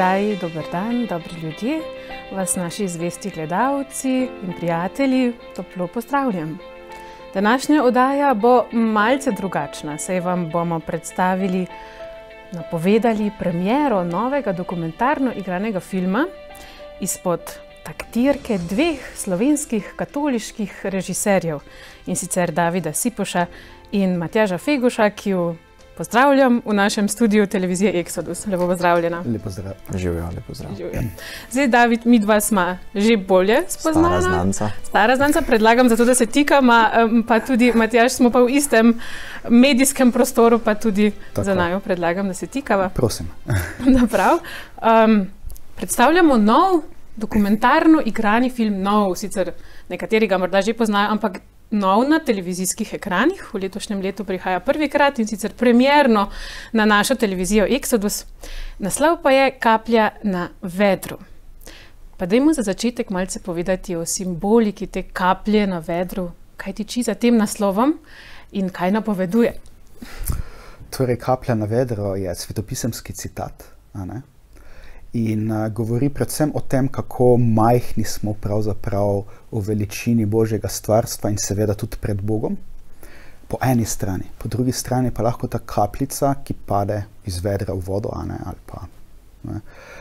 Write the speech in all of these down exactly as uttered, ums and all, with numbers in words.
oddaji Dober dan, dobri ljudje, vas naši zvesti gledalci in prijatelji toplo pozdravljam. Današnja oddaja bo malce drugačna, saj vam bomo predstavili, napovedali premiero novega dokumentarno igranega filma izpod taktirke dveh slovenskih katoliških režiserjev, in sicer Davida Sipoša in Matjaža Feguša, ki ju pozdravljam v našem studiu televizije Exodus. Lepo pozdravljena. Lepo zdrav. Živijo, lepo zdrav. Živijo. Zdaj, David, mi dva sma že bolje spoznana. Stara znanca. Stara znanca, predlagam zato, da se tikama, pa tudi Matjaž smo pa v istem medijskem prostoru, pa tudi Tako. za naju predlagam, da se tikava. Prosim. Prav. Um, predstavljamo nov dokumentarno igrani film, nov, sicer nekateri ga morda že poznajo, ampak nov na televizijskih ekranih. V letošnjem letu prihaja prvikrat in sicer premierno na našo televizijo Exodus. Naslov pa je Kaplja na vedru. Pa dajmo za začetek malce povedati o simboliki te kaplje na vedru, kaj tiči za tem naslovom in kaj napoveduje. Torej, kaplja na vedro je svetopisemski citat, a ne? In uh, govori predvsem o tem, kako majhni smo pravzaprav v veličini Božjega stvarstva in seveda tudi pred Bogom, po eni strani. Po drugi strani pa lahko ta kapljica, ki pade iz vedra v vodo, a ne, ali pa ne,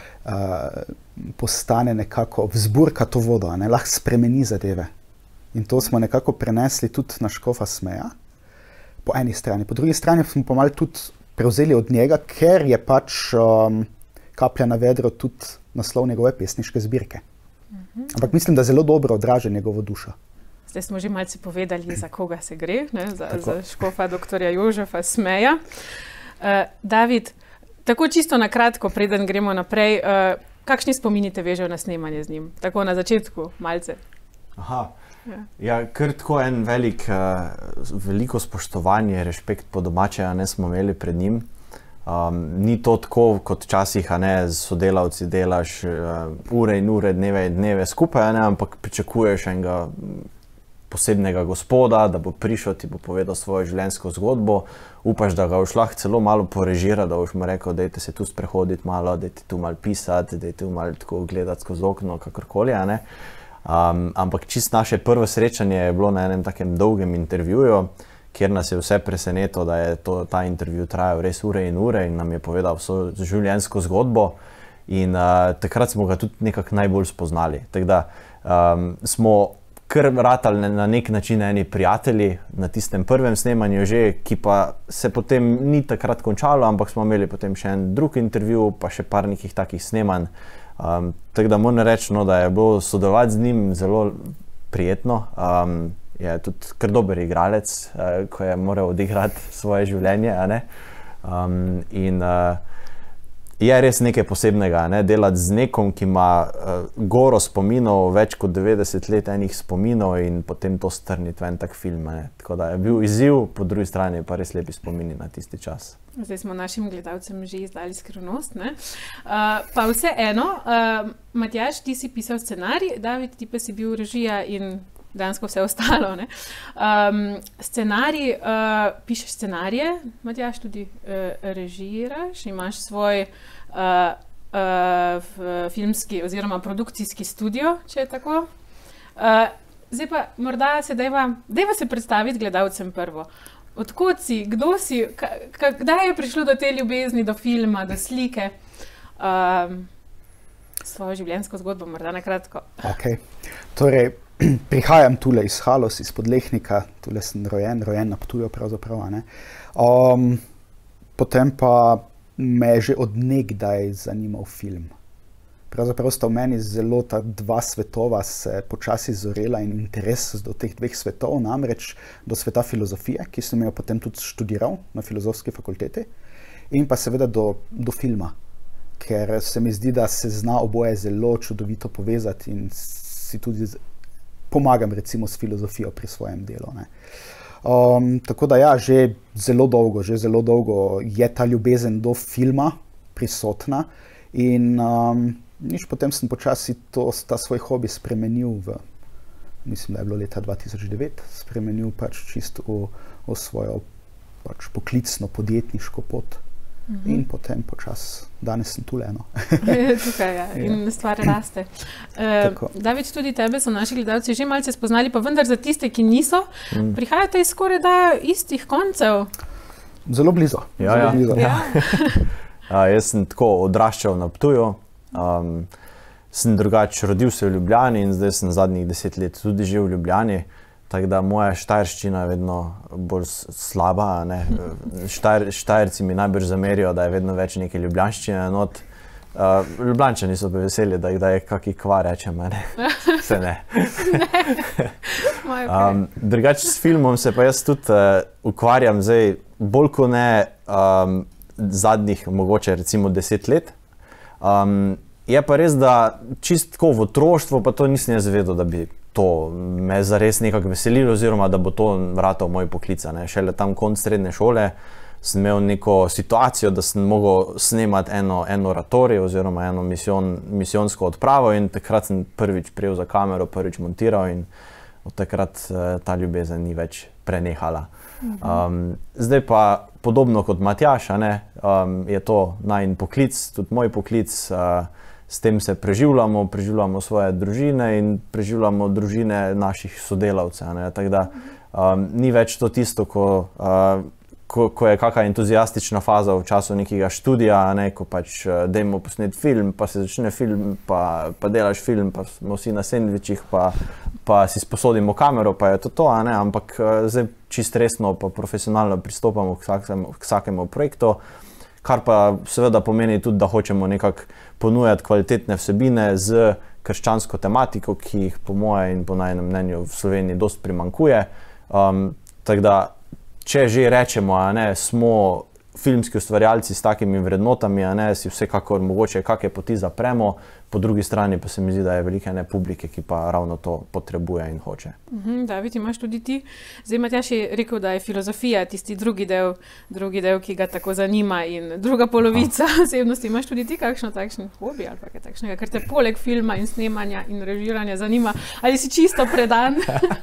uh, postane nekako, vzburka to vodo, a ne, lahko spremeni zadeve. In to smo nekako prenesli tudi na škofa Smeja, po eni strani. Po drugi strani smo pa malo tudi prevzeli od njega, ker je pač um, Kaplja na vedro tudi naslov njegove pesniške zbirke. Uh-huh. Ampak mislim, da zelo dobro odraža njegovo dušo. Zdaj smo že malce povedali, za koga se gre, ne? Za, za škofa doktorja Jožefa Smeja. Uh, David, tako čisto na kratko, preden gremo naprej, uh, kakšni spomini te vežejo na snemanje z njim? Tako na začetku, malce. Aha, ja, ja kar tako en velik, uh, veliko spoštovanje, respekt po domače, a ne smo imeli pred njim. Um, ni to tako, kot včasih, a ne, z sodelavci delaš uh, ure in ure, dneve in dneve skupaj, a ne, ampak pričakuješ enega posebnega gospoda, da bo prišel, ti bo povedal svojo življenjsko zgodbo, upaš, da ga boš lahko celo malo porežira, da boš mu rekel, dajte se tu sprehoditi malo, dajte tu malo pisati, dajte tu malo tako gledati skozi okno, kakorkoli, a ne. Um, ampak čist naše prvo srečanje je bilo na enem takem dolgem intervjuju, kjer nas je vse presenetilo, da je to, ta intervju trajal res ure in ure in nam je povedal vso življenjsko zgodbo in uh, takrat smo ga tudi nekako najbolj spoznali. Tako da um, smo kar ratali na nek način eni prijatelji na tistem prvem snemanju že, ki pa se potem ni takrat končalo, ampak smo imeli potem še en drug intervju, pa še par nekih takih snemanj. Um, tako da moram reči, no, da je bilo sodelovati z njim zelo prijetno. Um, je tudi kar dober igralec, uh, ko je moral odigrati svoje življenje, a ne. Um, in uh, je res nekaj posebnega, ne, delati z nekom, ki ima uh, goro spominov, več kot devetdeset let enih spominov in potem to strniti v en tak film, ne. Tako da je bil izziv, po drugi strani pa res lepi spomini na tisti čas. Zdaj smo našim gledalcem že izdali skrivnost, ne. Uh, pa vseeno, uh, Matjaž, ti si pisal scenarij, David, ti pa si bil režija in dansko vse ostalo, ne. Um, scenarij, uh, pišeš scenarije, Matjaž, tudi uh, režiraš, imaš svoj uh, uh, filmski oziroma produkcijski studio, če je tako. Uh, zdaj pa morda se dejva, dejva se predstaviti gledalcem prvo. Odkot si, kdo si, kdaj je prišlo do te ljubezni, do filma, do slike? Um, svojo življenjsko zgodbo, morda na kratko. Ok, torej, prihajam tule iz Halos, iz Podlehnika, tule sem rojen, rojen na Ptuju pravzaprav, ne. Um, potem pa me je že od nekdaj zanimal film. Pravzaprav sta v meni zelo ta dva svetova se počasi zorela in interes do teh dveh svetov, namreč do sveta filozofije, ki sem jo potem tudi študiral na filozofski fakulteti, in pa seveda do, do filma, ker se mi zdi, da se zna oboje zelo čudovito povezati in si tudi pomagam recimo s filozofijo pri svojem delu, ne. Um, tako da ja, že zelo dolgo, že zelo dolgo je ta ljubezen do filma prisotna in um, nič potem sem počasi to, ta svoj hobi spremenil v, mislim, da je bilo leta dva tisoč devet, spremenil pač čisto v, v svojo pač poklicno podjetniško pot Uh-huh. In potem počas, danes sem tule eno. Tukaj, ja. In stvar raste. Uh, David, tudi tebe so naši gledalci že malce spoznali, pa vendar za tiste, ki niso, mm. prihajate iz skoraj da istih koncev. Zelo blizu. Ja, Zelo ja. blizu. Ja. uh, jaz sem tako odraščal na Ptuju. Um, sem drugače rodil se v Ljubljani in zdaj sem zadnjih deset let tudi živ v Ljubljani. Tako da moja štajerščina je vedno bolj slaba. Ne? Štajer, štajerci mi najbolj zamerijo, da je vedno več neke ljubljanščine not. Uh, Ljubljančani so pa veseli, da, da je kaki kva rečem, ne? Se ne. um, drugače s filmom se pa jaz tudi uh, ukvarjam zdaj bolj kot ne um, zadnjih mogoče recimo deset let. Um, je pa res, da čistko v otroštvu pa to nisem jaz vedel, da bi to me zares nekako veselilo oziroma da bo to vratal moj poklic. Šele tam konc srednje šole sem imel neko situacijo, da sem mogel snemati eno, eno oratorij oziroma eno misijon, misijonsko odpravo in takrat sem prvič prijel za kamero, prvič montiral in od takrat uh, ta ljubezen ni več prenehala. Um, zdaj pa podobno kot Matjaž, ne, um, je to najin poklic, tudi moj poklic. Uh, S tem se preživljamo, preživljamo svoje družine in preživljamo družine naših sodelavcev. Tako da um, ni več to tisto, ko, uh, ko, ko je kakšna entuzijastična faza v času nekega študija, ne, ko pač uh, dajmo posneti film, pa se začne film, pa, pa delaš film, pa smo vsi na sendvičih, pa, pa si sposodimo kamero, pa je to to, ne, ampak uh, zdaj čist resno pa profesionalno pristopamo k vsakemu, k vsakemu projektu. Kar pa seveda pomeni tudi, da hočemo nekako ponujati kvalitetne vsebine z krščansko tematiko, ki jih po moje in po najnem mnenju v Sloveniji dosti primanjkuje. Um, tako da, če že rečemo, a ne, smo filmski ustvarjalci s takimi vrednotami, a ne, si vsekakor mogoče kakšne poti zapremo, po drugi strani pa se mi zdi, da je velike ne publike, ki pa ravno to potrebuje in hoče. Mhm, David, imaš tudi ti. Zdaj Matjaž je rekel, da je filozofija tisti drugi del, drugi del, ki ga tako zanima in druga polovica osebnosti. Imaš tudi ti kakšno takšen hobi ali pa kaj takšnega, ker te poleg filma in snemanja in režiranja zanima, ali si čisto predan?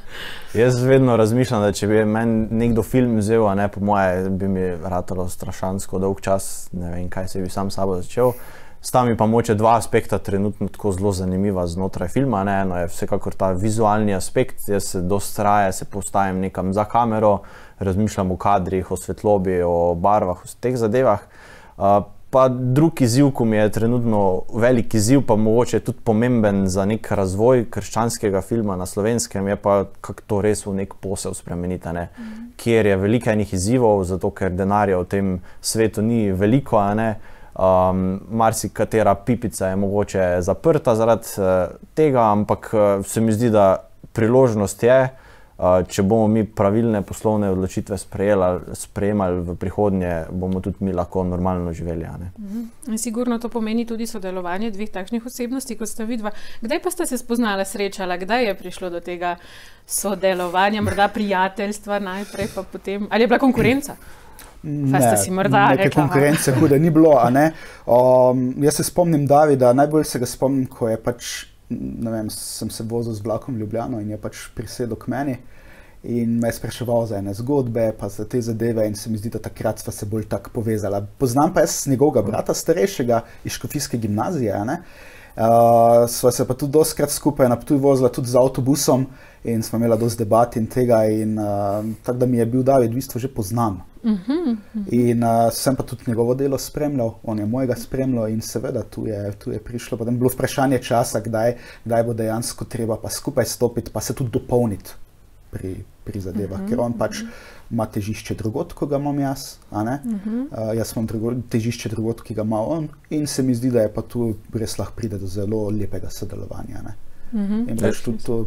Jaz vedno razmišljam, da če bi meni nekdo film vzel, a ne, po moje bi mi ratalo strašansko dolg čas, ne vem, kaj se bi sam sabo začel. Sta mi pa moče dva aspekta trenutno tako zelo zanimiva znotraj filma. Ne? Eno je vsekakor ta vizualni aspekt. Jaz se dosti raje se postavim nekam za kamero, razmišljam o kadrih, o svetlobi, o barvah, o teh zadevah. Uh, pa drug izziv, ko mi je trenutno velik izziv, pa mogoče tudi pomemben za nek razvoj krščanskega filma na Slovenskem, je pa kako to res v nek posel spremeniti, ne? Mm. Kjer je veliko enih izzivov, zato ker denarja v tem svetu ni veliko, a ne? Um, marsikatera pipica je mogoče zaprta zaradi uh, tega, ampak uh, se mi zdi, da priložnost je, uh, če bomo mi pravilne poslovne odločitve sprejeli, sprejemali v prihodnje, bomo tudi mi lahko normalno živeli. Ne? Mhm. Sigurno to pomeni tudi sodelovanje dveh takšnih osebnosti, kot sta vidva. Kdaj pa sta se spoznala, srečala? Kdaj je prišlo do tega sodelovanja, morda prijateljstva najprej, pa potem? Ali je bila konkurenca? Ne, neke konkurence hude ni bilo, a ne. Um, jaz se spomnim Davida, najbolj se ga spomnim, ko je pač, ne vem, sem se vozil z vlakom v Ljubljano in je pač prisedel k meni in me je spraševal za ene zgodbe, pa za te zadeve in se mi zdi, da takrat sva se bolj tako povezala. Poznam pa jaz njegovega brata starejšega iz Škofijske gimnazije, a ne. Uh, sva se pa tudi dostikrat skupaj na Ptuj vozila tudi z avtobusom in smo imela dosti debat in tega in uh, tako da mi je bil David v bistvu že poznan. Uh-huh, uh-huh. In uh, sem pa tudi njegovo delo spremljal, on je mojega spremljal in seveda tu je, tu je prišlo, potem bilo vprašanje časa, kdaj, kdaj bo dejansko treba pa skupaj stopiti, pa se tudi dopolniti pri, pri zadevah, uh-huh, ker on pač ima težišče drugod, ko ga imam jaz, a ne? Uh-huh. Uh, jaz imam drugo, težišče drugod, ki ga ima on in se mi zdi, da je pa tu res lahko pride do zelo lepega sodelovanja, ne? Uh-huh. In pač tudi to...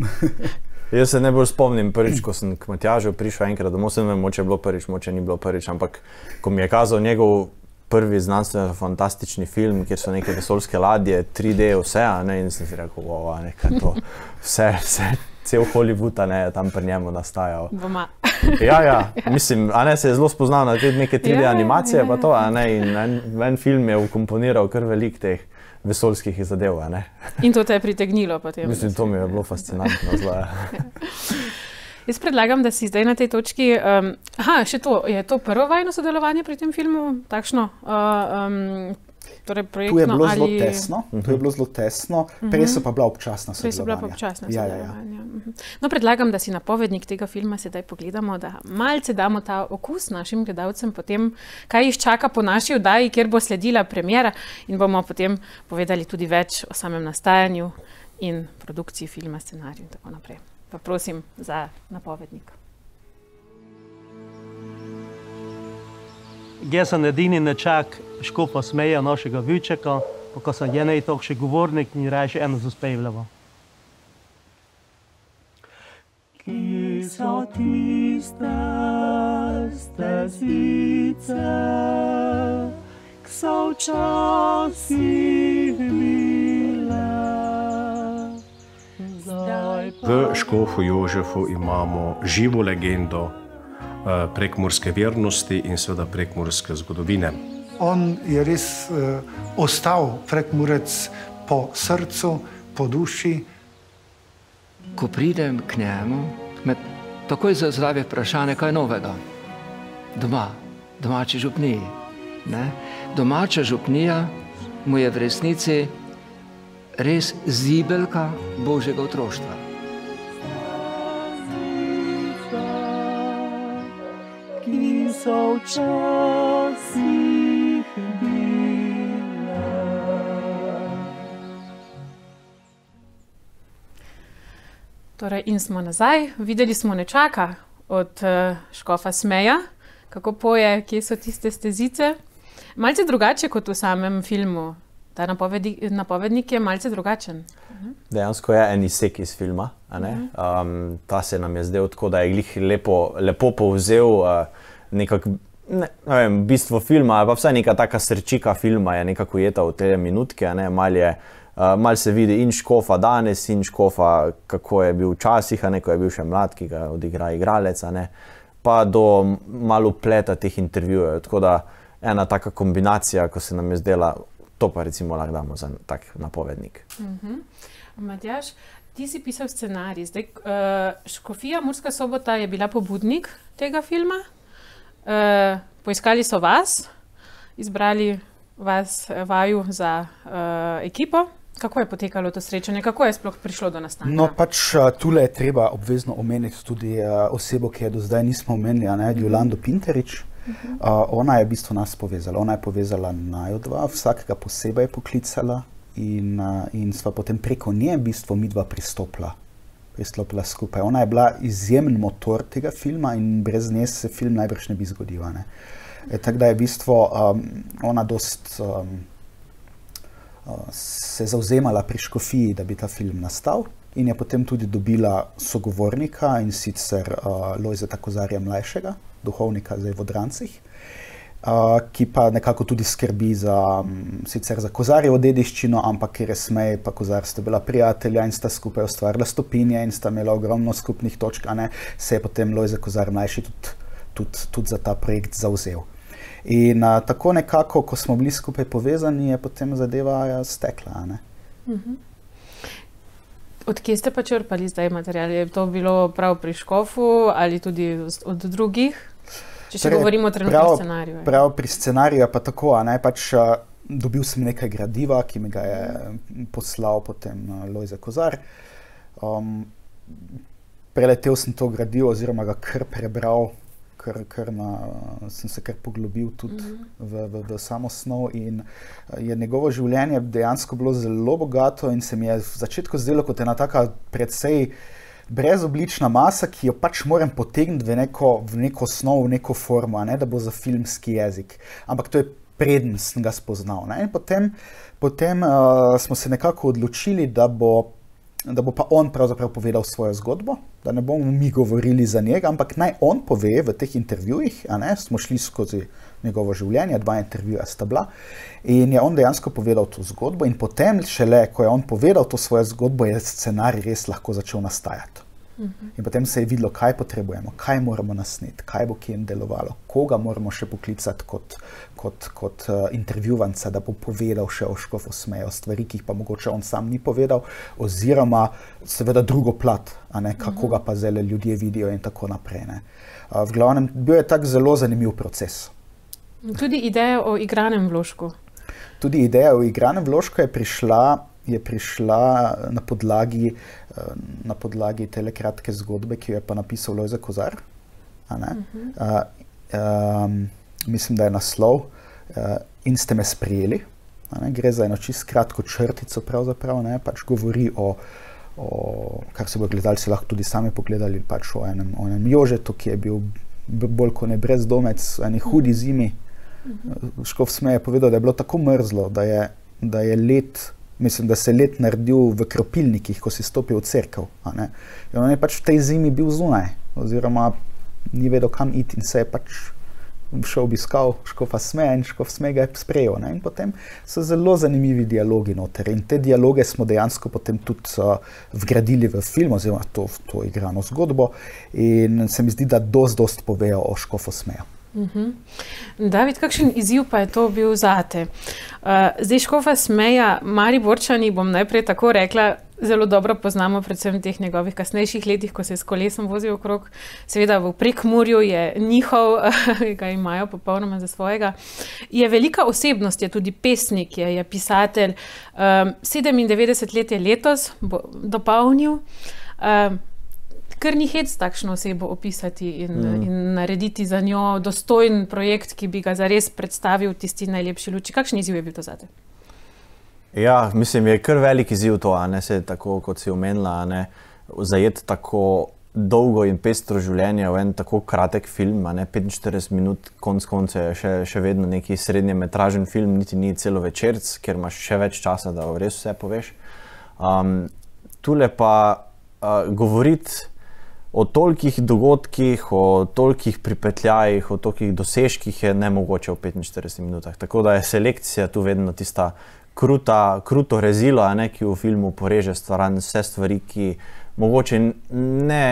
Jaz se najbolj spomnim prvič, ko sem k Matjažu prišel enkrat domov, sem vem, moče je bilo prvič, moče ni bilo prvič, ampak ko mi je kazal njegov prvi znanstveno fantastični film, kjer so neke vesoljske ladje, tri D vse, a ne, in sem si rekel, wow, a ne, kaj to, vse, vse, cel Hollywood, a ne, tam pri njemu nastajal. Doma. Ja, ja, mislim, a ne, se je zelo spoznal na te neke tri D ja, animacije, ja, ja. Pa to, a ne, in en, en film je ukomponiral kar velik teh vesoljskih zadev, a ne. In to te je pritegnilo potem? Mislim, to mi je bilo fascinantno zlo. Jaz predlagam, da si zdaj na tej točki, um, aha, še to, je to prvo vajno sodelovanje pri tem filmu, takšno, uh, um, torej projektno tu je bilo ali... zelo tesno, uh -huh. tu je bilo zelo tesno, uh -huh. prej so pa bila občasna sodelovanja. Prej so bila pa občasna ja, sodelovanja. Ja, ja. Uh -huh. No, predlagam, da si napovednik tega filma sedaj pogledamo, da malce damo ta okus našim gledalcem potem, kaj jih čaka po naši oddaji, kjer bo sledila premiera in bomo potem povedali tudi več o samem nastajanju in produkciji filma, scenariju in tako naprej. Pa prosim za napovednik. Jaz sem edini nečak škofa Smeja, našega Vujčeka, pa ko sem jenej tok še govornik, ni raje še eno zaspevljavo. Ki so tiste stezice, k so včasih bile. V škofu Jožefu imamo živo legendo prekmurske vernosti in seveda prekmurske zgodovine. On je res uh, ostal Prekmurec po srcu, po duši. Ko pridem k njemu, me takoj zazdravi vprašanje, kaj novega. Doma, domači župniji. Ne? Domača župnija mu je v resnici res zibelka Božjega otroštva. Ki so včasih bile. Torej, in smo nazaj. Videli smo nečaka od uh, škofa Smeja, kako poje, kje so tiste stezice. Malce drugače kot v samem filmu. Ta napovedi, napovednik je malce drugačen. Dejansko je en izsek iz filma. A ne? Um, ta se nam je zdel tako, da je glih lepo, lepo povzel uh, nekako, ne, ne vem, bistvo filma, ali pa vsaj neka taka srčika filma je nekako ujeta v te minutke. A ne? Mal, je, uh, mal se vidi in škofa danes, in škofa, kako je bil včasih, a ne, ko je bil še mlad, ki ga odigra igralec, a ne? Pa do malo pleta teh intervjujev. Tako da ena taka kombinacija, ko se nam je zdela, to pa recimo lahko damo za tak napovednik. Uh-huh. Matjaž, ti si pisal scenarij. Zdaj, uh, Škofija Murska Sobota je bila pobudnik tega filma. Uh, poiskali so vas, izbrali vas vaju za uh, ekipo. Kako je potekalo to srečanje? Kako je sploh prišlo do nastanka? No, pač tule je treba obvezno omeniti tudi uh, osebo, ki je do zdaj nismo omenili, ne, Jolando Pinterič. Uh-huh. uh, ona je v bistvu nas povezala. Ona je povezala naju dva, vsakega posebej poklicala in, uh, in sva potem preko nje v bistvu midva pristopila, pristopila skupaj. Ona je bila izjemen motor tega filma in brez nje se film najbrž ne bi zgodil. Ne. E, tako da je v bistvu um, ona dost um, uh, se zauzemala pri Škofiji, da bi ta film nastal in je potem tudi dobila sogovornika in sicer uh, Lojzeta Kozarja mlajšega, duhovnika zdaj v Odrancih, uh, ki pa nekako tudi skrbi za, um, sicer za Kozarjevo dediščino, ampak ker je Smej pa Kozar sta bila prijatelja in sta skupaj ustvarila Stopinje in sta imela ogromno skupnih točk, a ne, se je potem Lojze Kozar mlajši tudi, tudi, tudi za ta projekt zavzel. In uh, tako nekako, ko smo bili skupaj povezani, je potem zadeva ja, stekla, a ne. Uh-huh. Od kje ste pa črpali zdaj material? Je to bilo prav pri škofu ali tudi od drugih? Če še torej, govorimo o trenutnem scenariju. Je. Prav pri scenariju je pa tako, a ne, pač uh, dobil sem nekaj gradiva, ki mi ga je poslal potem uh, Lojze Kozar. Um, preletel sem to gradivo oziroma ga kar prebral, kar, kar na, sem se kar poglobil tudi mm-hmm. v, v, v samo snov in je njegovo življenje dejansko bilo zelo bogato in se mi je v začetku zdelo kot ena taka precej brezoblična masa, ki jo pač moram potegniti v neko, v neko snov, v neko formo, a ne, da bo za filmski jezik. Ampak to je preden sem ga spoznal. Ne? In potem, potem uh, smo se nekako odločili, da bo da bo pa on pravzaprav povedal svojo zgodbo, da ne bomo mi govorili za njega, ampak naj on pove v teh intervjujih, a ne, smo šli skozi njegovo življenje, dva intervjuja sta bila, in je on dejansko povedal to zgodbo in potem šele, ko je on povedal to svojo zgodbo, je scenarij res lahko začel nastajati. In potem se je videlo, kaj potrebujemo, kaj moramo nasneti, kaj bo kje delovalo, koga moramo še poklicati kot, kot, kot uh, intervjuvanca, da bo povedal še o Škofosmeju, stvari, ki jih pa mogoče on sam ni povedal, oziroma seveda drugo plat, a ne, kako ga pa zdaj ljudje vidijo in tako naprej. Ne. Uh, v glavnem, bil je tak zelo zanimiv proces. Tudi ideja o igranem vložku. Tudi ideja o igranem vložku je prišla je prišla na podlagi, na podlagi tele kratke zgodbe, ki jo je pa napisal Lojze Kozar. A ne? Uh-huh. uh, um, mislim, da je naslov uh, In ste me sprijeli. A ne? Gre za eno čisto kratko črtico, pravzaprav, ne? Pač govori o, o, kar se bo gledalci lahko tudi sami pogledali, pač o enem, o enem Jožetu, ki je bil bolj kot ne brezdomec v eni hudi zimi. Uh-huh. Škofosmej je povedal, da je bilo tako mrzlo, da je, da je let Mislim, da se je let naredil v kropilnikih, ko si stopil v cerkev. A ne? In on je pač v tej zimi bil zunaj, oziroma ni vedel, kam iti in se je pač šel obiskal Škofosmeja in Škofosmej ga je sprejel. Ne? In potem so zelo zanimivi dialogi noter. In te dialoge smo dejansko potem tudi uh, vgradili v film, oziroma to, to igrano zgodbo. In se mi zdi, da dost, dost povejo o Škofosmeju. Uh-huh. David, kakšen izziv pa je to bil zate? Uh, zdaj Škofosmeja, Mariborčani, bom najprej tako rekla, zelo dobro poznamo predvsem teh njegovih kasnejših letih, ko se je s kolesom vozil okrog. Seveda v Prekmurju je njihov, ga imajo popolnoma za svojega. Je velika osebnost, je tudi pesnik, je, je pisatelj. Um, sedemindevetdeset let je letos bo dopolnil. Um, Ker ni hec takšno osebo opisati in, mm. in narediti za njo dostojen projekt, ki bi ga zares predstavil tisti najlepši luči. Kakšen izziv je bil to zate? Ja, mislim, je kar velik izziv to, a ne, se tako, kot si omenila, a ne, zajeti tako dolgo in pestro življenje v en tako kratek film, a ne, petinštirideset minut, konc konce je še, še vedno neki srednjemetražen film, niti ni celovečerc, ker imaš še več časa, da res vse poveš. Um, tule pa uh, govoriti o tolikih dogodkih, o tolikih pripetljajih, o tolikih dosežkih je nemogoče v petinštiridesetih minutah. Tako da je selekcija tu vedno tista kruta, kruto rezilo, a ne, ki v filmu poreže stvaran vse stvari, ki mogoče ne,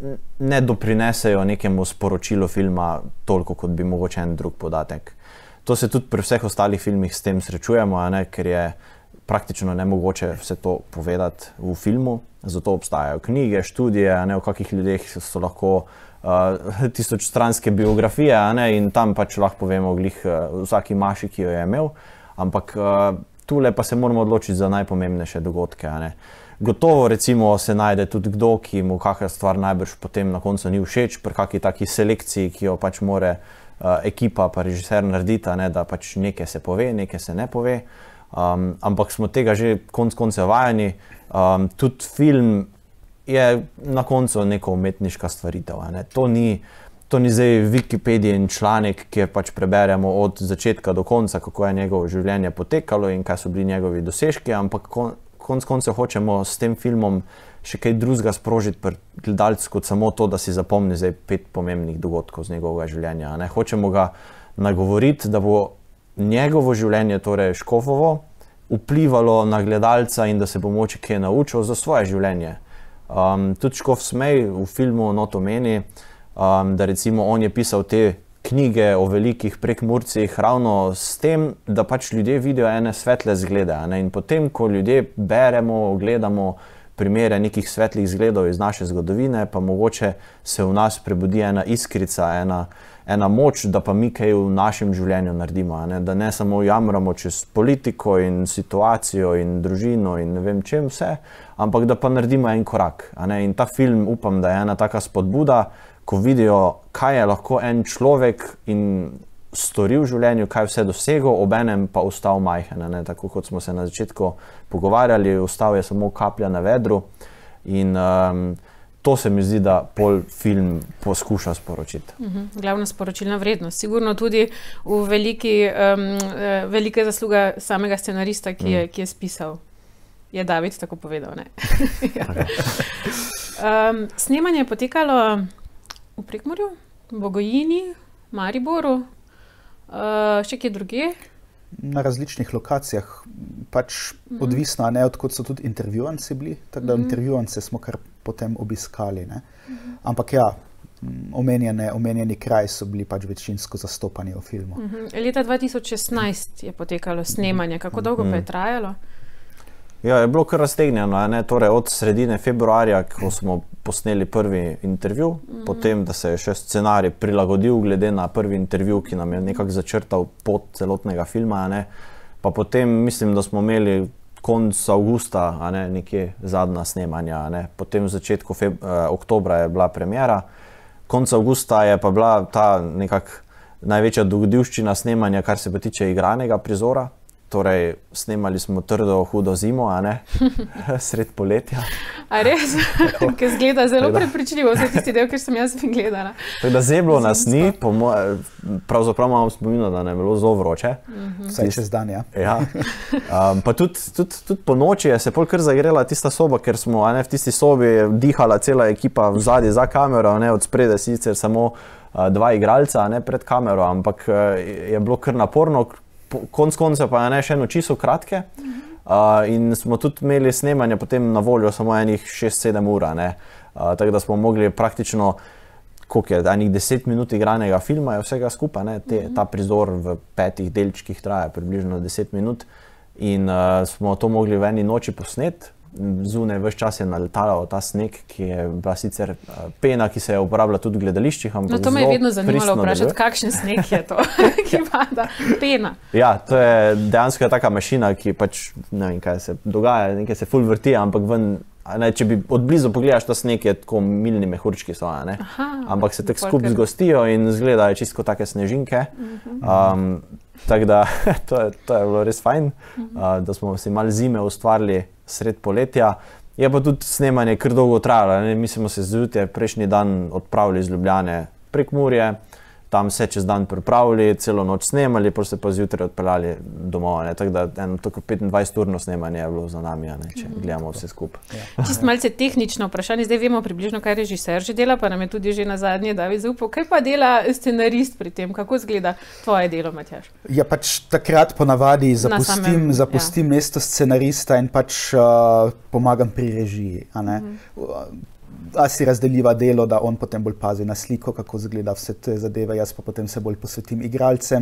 ne doprinesejo nekemu sporočilu filma toliko, kot bi mogoče en drug podatek. To se tudi pri vseh ostalih filmih s tem srečujemo, a ne, ker je praktično nemogoče vse to povedati v filmu. Zato obstajajo knjige, študije, a ne, o kakih ljudeh so lahko uh, tisočstranske biografije, a ne, in tam pač lahko povemo glih uh, vsaki maši, ki jo je imel, ampak uh, tule pa se moramo odločiti za najpomembnejše dogodke, a ne. Gotovo recimo se najde tudi kdo, ki mu kakšna stvar najbrž potem na koncu ni všeč, pri kakšni taki selekciji, ki jo pač more uh, ekipa pa režiser narediti, a ne, da pač nekaj se pove, nekaj se ne pove. Um, ampak smo tega že konc konce vajeni. Um, tudi film je na koncu neka umetniška stvaritev. Ne? To ni, to ni zdaj Wikipedijin članek, kjer pač preberemo od začetka do konca, kako je njegovo življenje potekalo in kaj so bili njegovi dosežki, ampak kon, konc koncev hočemo s tem filmom še kaj drugega sprožiti pri gledalcu kot samo to, da si zapomni zdaj pet pomembnih dogodkov z njegovega življenja. Ne? Hočemo ga nagovoriti, da bo njegovo življenje, torej Škofovo, vplivalo na gledalca in da se bo moče kaj naučil za svoje življenje. Um, tudi Škofosmej v filmu not omeni, um, da recimo on je pisal te knjige o velikih Prekmurcih ravno s tem, da pač ljudje vidijo ene svetle zglede. Ne? In potem, ko ljudje beremo, gledamo primere nekih svetlih zgledov iz naše zgodovine, pa mogoče se v nas prebudi ena iskrica, ena ena moč, da pa mi kaj v našem življenju naredimo, ne? Da ne samo jamramo čez politiko in situacijo in družino in ne vem čem vse, ampak da pa naredimo en korak. Ne? In ta film upam, da je ena taka spodbuda, ko vidijo, kaj je lahko en človek in storil v življenju, kaj vse dosegel, obenem pa ostal majhen. Ne? Tako kot smo se na začetku pogovarjali, ostal je samo kaplja na vedru in um, to se mi zdi, da pol film poskuša sporočiti. Uh-huh. Glavna sporočilna vrednost. Sigurno tudi v veliki, um, velike zasluga samega scenarista, ki je, mm. ki je spisal. Je David tako povedal, ne? Ja. um, snemanje je potekalo v Prekmurju, Bogojini, Mariboru, uh, še kje druge? Na različnih lokacijah, pač mm. odvisno, ne, odkot so tudi intervjuvanci bili, tako da mm. intervjuvanci smo kar potem obiskali. Ne. Ampak ja, omenjene, omenjeni kraj so bili pač večinsko zastopani v filmu. Uh-huh. Leta dva tisoč šestnajst je potekalo snemanje. Kako dolgo pa je trajalo? Ja, je bilo kar raztegnjeno, ne? Torej od sredine februarja, ko smo posneli prvi intervju, mm. potem, da se je še scenarij prilagodil glede na prvi intervju, ki nam je nekako začrtal pot celotnega filma, ne? Pa potem mislim, da smo imeli konc avgusta, a ne, nekje zadnja snemanja, a ne? Potem v začetku feb- eh, oktobra je bila premiera, konc avgusta je pa bila ta nekak največja dogodivščina snemanja, kar se pa tiče igranega prizora. Torej, snemali smo trdo, hudo zimo, a ne, sred poletja. A res? Ker zgleda zelo prepričljivo, vse tisti del, ker sem jaz gledala. Tako da zeblo nas ni, po moje, pravzaprav imamo spomino, da nam je bilo zelo vroče. Mm-hmm. Vsaj čez dan, ja. Ja. Um, pa tudi, tudi, tudi po noči je se pol kar zagrela tista soba, ker smo, a ne, v tisti sobi dihala cela ekipa vzadi za kamero, a ne, od sprede sicer samo uh, dva igralca, a ne, pred kamero, ampak uh, je bilo kar naporno. Konc konca pa ne, še noči so kratke uh, in smo tudi imeli snemanje potem na voljo samo enih šest sedem ur, ne. Uh, tako da smo mogli praktično, koliko je, enih deset minut igranega filma je vsega skupaj, ne. Te, ta prizor v petih delčkih traja približno deset minut in uh, smo to mogli v eni noči posnet. Zunaj ves čas je naletala ta sneg, ki je bila sicer pena, ki se je uporabila tudi v gledališčih, ampak no, to me je vedno zanimalo vprašati, kakšen sneg je to, ki pada, pena. Ja, to je dejansko taka mašina, ki pač, ne vem, kaj se dogaja, nekaj se ful vrti, ampak ven, ne, če bi od blizu pogledaš, ta sneg je tako milni mehurčki so, ne, Aha, ampak se tako skupaj zgostijo in izgledajo čisto take snežinke. Um, tako da, to je, to je bilo res fajn, uh, da smo si malo zime ustvarili sred poletja. Je pa tudi snemanje kar dolgo trajalo, ne? Mi smo se zjutraj prejšnji dan odpravili iz Ljubljane prek Murje, tam se čez dan pripravili, celo noč snemali, potem se pa zjutraj odpeljali domov, ne? Tako da eno tako petindvajseturno snemanje je bilo za nami, ne? Če gledamo vse skupaj. Ja. Čisto malce tehnično vprašanje, zdaj vemo približno, kaj režiser že dela, pa nam je tudi že nazadnje David zaupal. Kaj pa dela scenarist pri tem? Kako izgleda tvoje delo, Matjaž? Ja, pač takrat ponavadi zapustim, samem, zapustim ja. mesto scenarista in pač uh, pomagam pri režiji, a ne? Mhm. A si razdeliva delo, da on potem bolj pazi na sliko, kako izgleda vse te zadeve, jaz pa potem se bolj posvetim igralcem,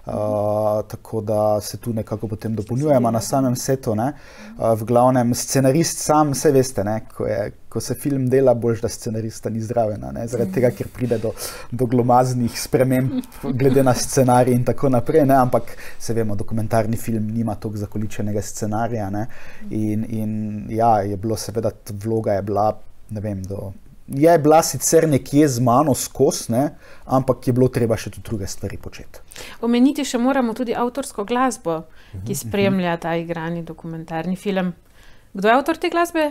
uh, tako da se tu nekako potem dopolnjujemo na samem setu, ne. Uh, v glavnem, scenarist sam, vse veste, ne, ko, je, ko se film dela, boljš, da scenarista ni zraven, ne, zaradi tega, ker pride do, do glomaznih sprememb glede na scenarij in tako naprej, ne, ampak se vemo, dokumentarni film nima toliko zakoličenega scenarija, ne, in, in ja, je bilo seveda, vloga je bila, ne vem, do... je bila sicer nekje z mano skos, ne, ampak je bilo treba še tudi druge stvari početi. Omeniti še moramo tudi avtorsko glasbo, ki spremlja ta igrani dokumentarni film. Kdo je avtor te glasbe?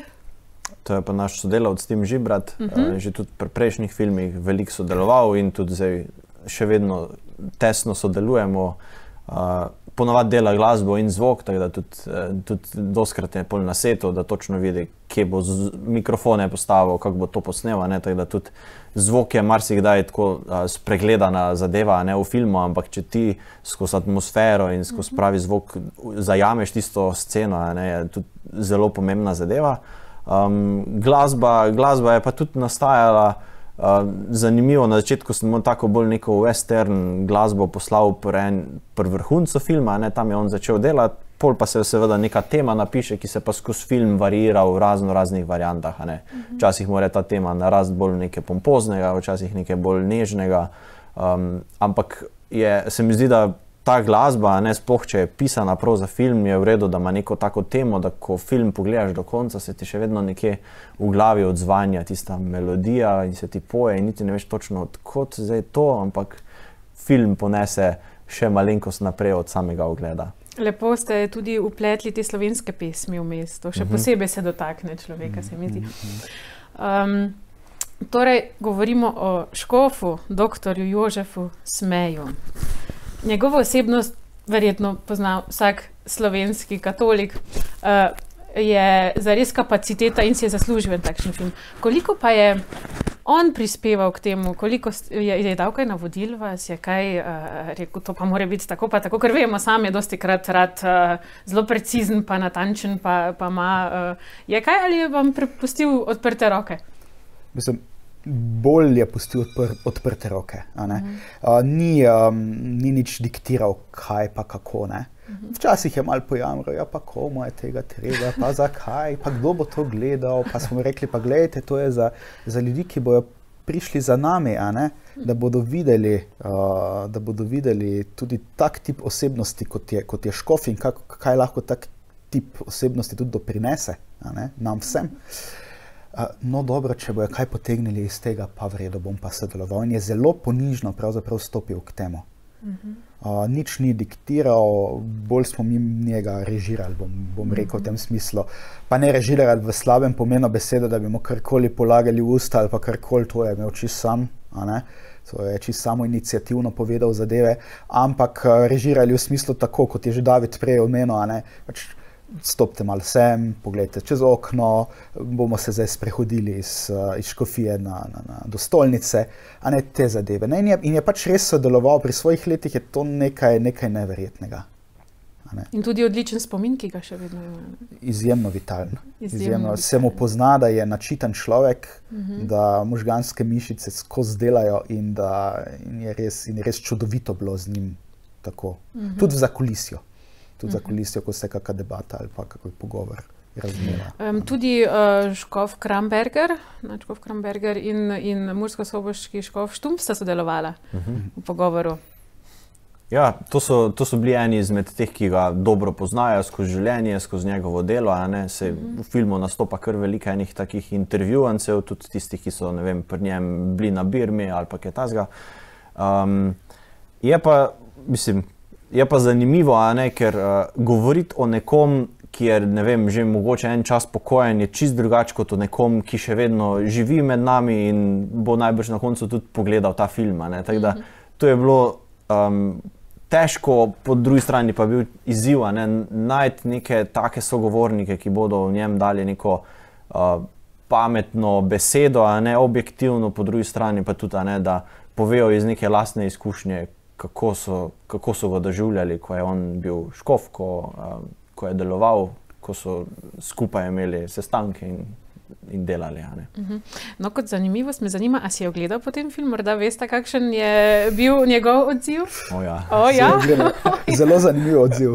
To je pa naš sodelavec Tim Žibrat, uh-huh. že tudi pri prejšnjih filmih veliko sodeloval in tudi zdaj še vedno tesno sodelujemo. Uh, Ponovadi dela glasbo in zvok, tako da tudi, tudi doskrat je pol na setu, da točno vidi, kje bo z mikrofone postavil, kako bo to posnel, ne, tako da tudi zvok je marsikdaj tako uh, spregledana zadeva, ne, v filmu, ampak če ti skozi atmosfero in skozi pravi zvok zajameš tisto sceno, ne, je tudi zelo pomembna zadeva. Um, glasba, glasba je pa tudi nastajala Uh, zanimivo, na začetku sem tako bolj neko western glasbo poslal pri, pri vrhuncu filma, ne, tam je on začel delati, pol pa se seveda neka tema napiše, ki se pa skozi film varira v razno raznih variantah, ne. Včasih mora ta tema narast bolj nekaj pompoznega, včasih nekaj bolj nežnega, um, ampak je, se mi zdi, da ta glasba, ne, sploh če je pisana prav za film, je v redu, da ima neko tako temo, da ko film pogledaš do konca, se ti še vedno nekje v glavi odzvanja tista melodija in se ti poje in niti ne veš točno, odkot zdaj to, ampak film ponese še malenkost naprej od samega ogleda. Lepo ste tudi upletli te slovenske pesmi v mesto, še uh-huh. posebej se dotakne človeka, se mi zdi. Um, torej, govorimo o škofu, doktorju Jožefu Smeju. Njegovo osebnost verjetno pozna vsak slovenski katolik, uh, je zares kapaciteta in si je zaslužil takšen film. Koliko pa je on prispeval k temu, koliko je, je dal kaj navodil vas, je kaj uh, rekel, to pa mora biti tako pa tako, ker vemo, sam je dosti krat rad uh, zelo precizen pa natančen pa, pa ima, uh, je kaj ali je vam prepustil odprte roke? Mislim, bolj je pustil odpr, odprte roke, a ne. Mm. Uh, ni, um, ni nič diktiral, kaj pa kako, ne. Včasih je malo pojamral, ja pa komu je tega treba, pa zakaj, pa kdo bo to gledal, pa smo rekli, pa gledajte, to je za, za ljudi, ki bojo prišli za nami, a ne, da bodo videli, uh, da bodo videli tudi tak tip osebnosti, kot je, kot je škof in kak, kaj lahko tak tip osebnosti tudi doprinese, a ne, nam vsem. Uh, no dobro, če bojo kaj potegnili iz tega, pa v redu, bom pa sodeloval. In je zelo ponižno pravzaprav stopil k temu. Uh-huh. Uh, nič ni diktiral, bolj smo mi njega režirali, bom, bom rekel v tem smislu. Pa ne režirali v slabem pomenu besede, da bi mu karkoli polagali v usta ali pa karkoli, to je imel čisto sam, a ne? To je čisto samo iniciativno povedal zadeve, ampak režirali v smislu tako, kot je že David prej omenil, a ne? Pač stopite malo sem, pogledajte čez okno, bomo se zdaj sprehodili iz, iz škofije na, na, na do stolnice, a ne te zadeve. Ne? In, je, in je pač res sodeloval, pri svojih letih je to nekaj, nekaj neverjetnega. A ne? In tudi odličen spomin, ki ga še vedno ima. Izjemno vitalen. Izjemno Izjemno. vitalen. Se mu pozna, da je načiten človek, Uh-huh. da možganske mišice skozi delajo in da in je, res, in je res čudovito bilo z njim tako. Uh-huh. Tudi za kulisijo. Tudi za kulisijo, ko se je kakšna debata ali pa kakšen pogovor razumela. Um, tudi uh, škof Kramberger, škof Kramberger in, in murskosoboški škof Štump sta sodelovala uh-huh. v pogovoru. Ja, to so, to so bili eni izmed teh, ki ga dobro poznajo skozi življenje, skozi njegovo delo. A ne? Se v filmu nastopa kar veliko enih takih intervjuvancev, tudi tistih, ki so, ne vem, pri njem bili na Birmi ali pa kaj tasga. Um, je pa, mislim, Je pa zanimivo, a ne, ker uh, govoriti o nekom, ki je, ne vem, že mogoče en čas pokojen, je čist drugače kot o nekom, ki še vedno živi med nami in bo najbrž na koncu tudi pogledal ta film. A ne. Tako da to je bilo um, težko, po drugi strani pa bil izziv, a ne, najti neke take sogovornike, ki bodo v njem dali neko uh, pametno besedo, a ne, objektivno, po drugi strani pa tudi, a ne, da povejo iz neke lastne izkušnje, Kako so, kako so ga doživljali, ko je on bil škof, ko, um, ko je deloval, ko so skupaj imeli sestanke in, in delali. A ne. Uh-huh. No, kot zanimivost me zanima, a si je ogledal po tem filmu, morda veste, kakšen je bil njegov odziv? O ja. O, ja? Zelo zanimiv odziv.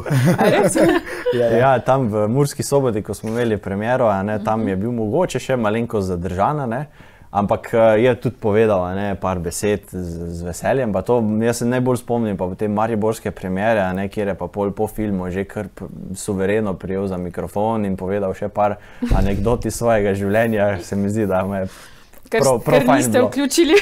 ja, ja, tam v Murski Soboti, ko smo imeli premiero, a ne, tam je bil mogoče še malenkost zadržan, ne. Ampak je tudi povedal, ne, par besed z, z veseljem, pa to jaz se najbolj spomnim, pa potem mariborske premiere, ne, kjer je pa pol po filmu že kar suvereno prijel za mikrofon in povedal še par anekdot iz svojega življenja, se mi zdi, da me je prav, prav fajn bilo. Ker niste vključili.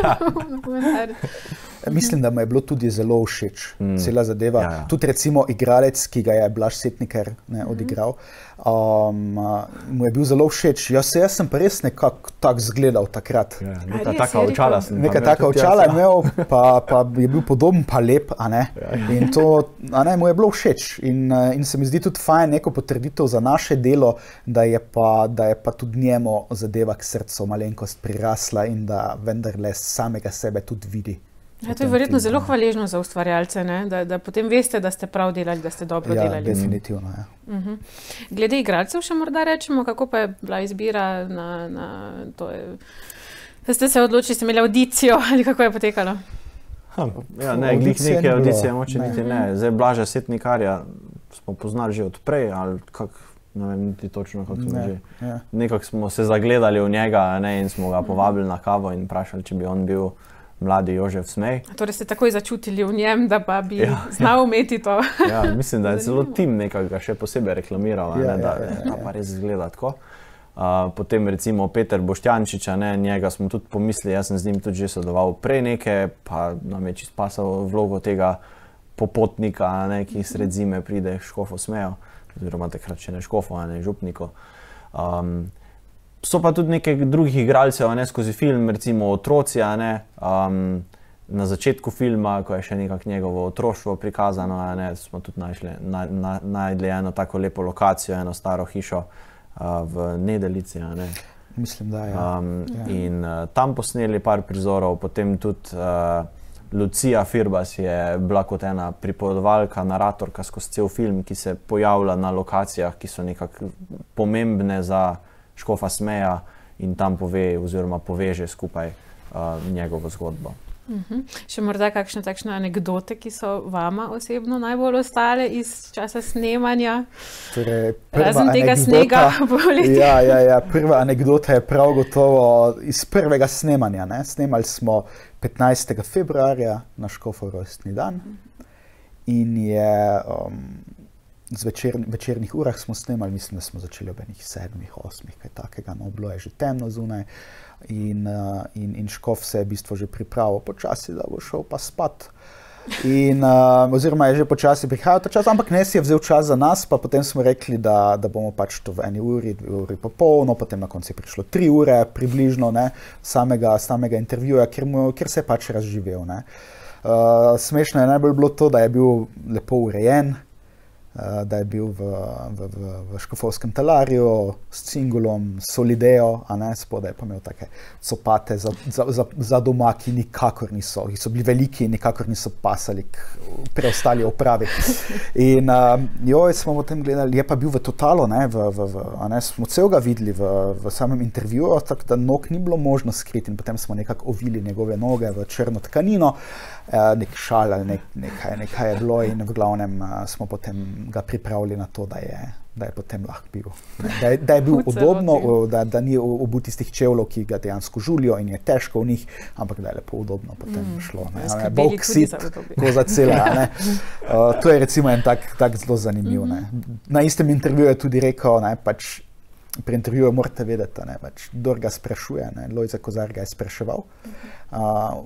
Ja. Mislim, da mu je bilo tudi zelo všeč mm. cela zadeva. Ja, ja. Tudi recimo igralec, ki ga je Blaž Setnikar ne, odigral, um, mu je bil zelo všeč. Jaz, jaz sem pa res nekako tak zgledal takrat. Ja, neka taka očala sem. Neka taka očala je imel, pa, pa je bil podoben, pa lep, a ne. Ja. In to, a ne, mu je bilo všeč. In, in se mi zdi tudi fajn neko potrditev za naše delo, da je pa, da je pa tudi njemu zadeva k srcu malenkost prirasla in da vendarle samega sebe tudi vidi. Ja, to je verjetno zelo hvaležno za ustvarjalce, ne? Da, da potem veste, da ste prav delali, da ste dobro ja, delali. Ja, definitivno, ja. Uh-huh. Glede igralcev še morda rečemo, kako pa je bila izbira na, na to je... Ste se odločili, ste imeli audicijo ali kako je potekalo? Ha, ja, ne, glih neke audicije moče niti ne. Zdaj Blaža Setnikarja smo poznali že od prej, ali kak, ne vem, niti točno, kako smo že. Ja. Nekako smo se zagledali v njega, ne, in smo ga povabili na kavo in vprašali, če bi on bil mladi Jožef Smej. Torej ste takoj začutili v njem, da pa bi ja, znal imeti to. Ja, mislim, da je celo tim nekaj ga še posebej reklamiral, ja, ne, da ja, ja, ja. pa res izgleda tako. Uh, potem recimo Peter Boštjančiča, ne, njega smo tudi pomislili, jaz sem z njim tudi že sodeloval prej neke, pa nam je čisto pasal vlogo tega popotnika, ne, ki sred zime pride škofo Smejo, oziroma takrat še ne škofo, ne župniko. Um, So pa tudi nekaj drugih igralcev, ne, skozi film, recimo Otroci, ne, um, na začetku filma, ko je še nekako njegovo otroštvo prikazano, ne, smo tudi našli, na, na, najdli eno tako lepo lokacijo, eno staro hišo uh, v Nedelici. Ne. Mislim, da je. Ja. Um, ja. In uh, tam posneli par prizorov, potem tudi uh, Lucija Firbas je bila kot ena pripovedovalka, naratorka skozi cel film, ki se pojavlja na lokacijah, ki so nekako pomembne za Škofa Smeja in tam pove oziroma poveže skupaj uh, njegovo zgodbo. Uh-huh. Še morda kakšne takšne anekdote, ki so vama osebno najbolj ostale iz časa snemanja? Torej, razen tega snega poleti. Ja, ja, ja, prva anekdota je prav gotovo iz prvega snemanja. Ne? Snemali smo petnajstega februarja na Škofov rojstni dan in je um, z večer, večernih urah smo snemali, mislim, da smo začeli ob enih sedmih, osmih, kaj takega, no, bilo je že temno zunaj. In, uh, in, in Škof se je v bistvu že pripravil počasi, da bo šel pa spat. In, uh, oziroma je že počasi prihajal ta čas, ampak ne si je vzel čas za nas, pa potem smo rekli, da, da bomo pač to v eni uri, dve uri popolno, potem na koncu je prišlo tri ure približno ne, samega, samega intervjuja, ker, mu, ker se je pač razživel. Ne. Uh, smešno je najbolj bilo to, da je bil lepo urejen, da je bil v, v, v, v Škofovskem talarju s cingulom, solidejo, a ne, spodaj pa imel take copate za, za, za, za doma, ki nikakor niso, ki so bili veliki in nikakor niso pasali k preostali opravi. In uh, joj, smo potem gledali, je pa bil v totalu, ne, v, v, v, a ne, smo celega videli v, v samem intervjuju, tako da nog ni bilo možno skriti in potem smo nekako ovili njegove noge v črno tkanino, uh, nek šal ali nek, nekaj, nekaj je bilo in v glavnem uh, smo potem ga pripravili na to, da je, da je potem lahko bil. Da je, da je bil udobno, da, da ni obut tistih čevljev, ki ga dejansko žulijo in je težko v njih, ampak da je lepo udobno potem mm, šlo. Ne. Bolk sit, koza cela. Ne. Uh, to je recimo en tak, tak zelo zanimiv. Ne. Na istem intervjuju je tudi rekel, ne, pač pri intervjuju morate vedeti, ne, pač, kdor ga sprašuje, ne, Lojze Kozar ga je spraševal. Uh,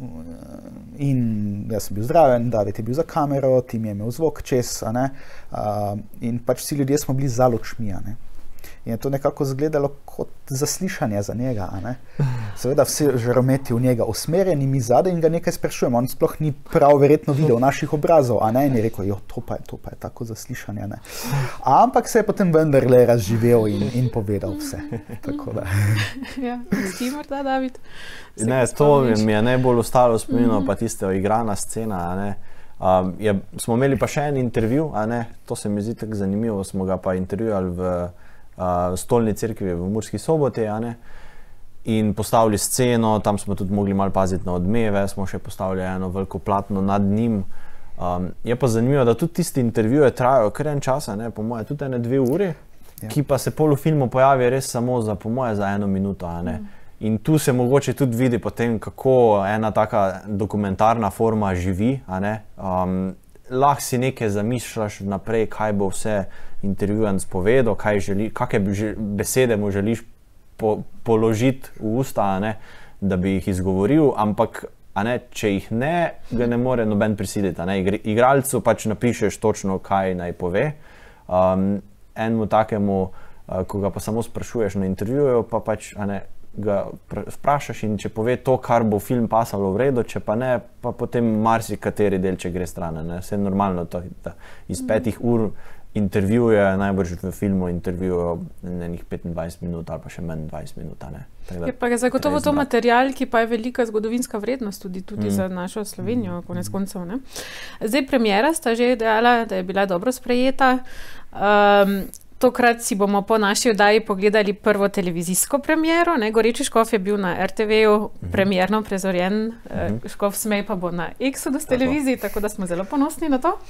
in jaz sem bil zraven, David je bil za kamero, Tim je imel zvok čez, a ne, uh, in pač vsi ljudje smo bili za lučmi, a ne. In je to nekako izgledalo kot zaslišanje za njega, a ne. Seveda vsi žarometi v njega usmerjeni, mi zadaj in ga nekaj sprašujemo, on sploh ni prav verjetno videl naših obrazov, a ne, in je rekel, jo, to pa je, to pa je tako zaslišanje, ne. Ampak se je potem vendarle razživel in, in povedal vse, tako da. Ja, ti morda, David? Ne, to mi je najbolj ostalo spomino, pa tiste igrana scena, a ne. Um, je, smo imeli pa še en intervju, a ne, to se mi zdi tako zanimivo, smo ga pa intervjuvali v Uh, Stolni cerkvi v Murski Soboti, a ne? In postavili sceno, tam smo tudi mogli malo paziti na odmeve, smo še postavili eno veliko platno nad njim. Um, je pa zanimivo, da tudi tisti intervjuje trajajo kar en čas, ne? Po moje tudi ene dve uri, ja. Ki pa se pol v filmu pojavi res samo za, po moje, za eno minuto, a ne? Mm. In tu se mogoče tudi vidi potem, kako ena taka dokumentarna forma živi, a ne? Um, lahko si nekaj zamišljaš naprej, kaj bo vse intervjujanc povedal, kaj želi, kakšne besede mu želiš po, položiti v usta, a ne, da bi jih izgovoril, ampak a ne, če jih ne, ga ne more noben prisiliti. A ne. Igralcu pač napišeš točno, kaj naj pove. Um, enemu takemu, uh, ko ga pa samo sprašuješ na intervjuju, pa pač a ne, ga vprašaš in če pove to, kar bo film pasalo v redu, če pa ne, pa potem marsikateri delček gre stran. Vse je normalno, to, da iz petih ur intervjuje, najbrž v filmu intervjujo nekih petindvajset minut ali pa še manj dvajset minut. Ne? Da, je pa je zagotovo to material, ki pa je velika zgodovinska vrednost tudi, tudi mm. za našo Slovenijo, mm. konec koncev. Ne? Zdaj, premiera sta že dejala, da je bila dobro sprejeta. Um, Tokrat si bomo po naši oddaji pogledali prvo televizijsko premiero. Ne? Goreči Škof je bil na er te veju uh-huh. premierno prezorjen, uh-huh. Škof Smej pa bo na Exodus televiziji, tako da smo zelo ponosni na to.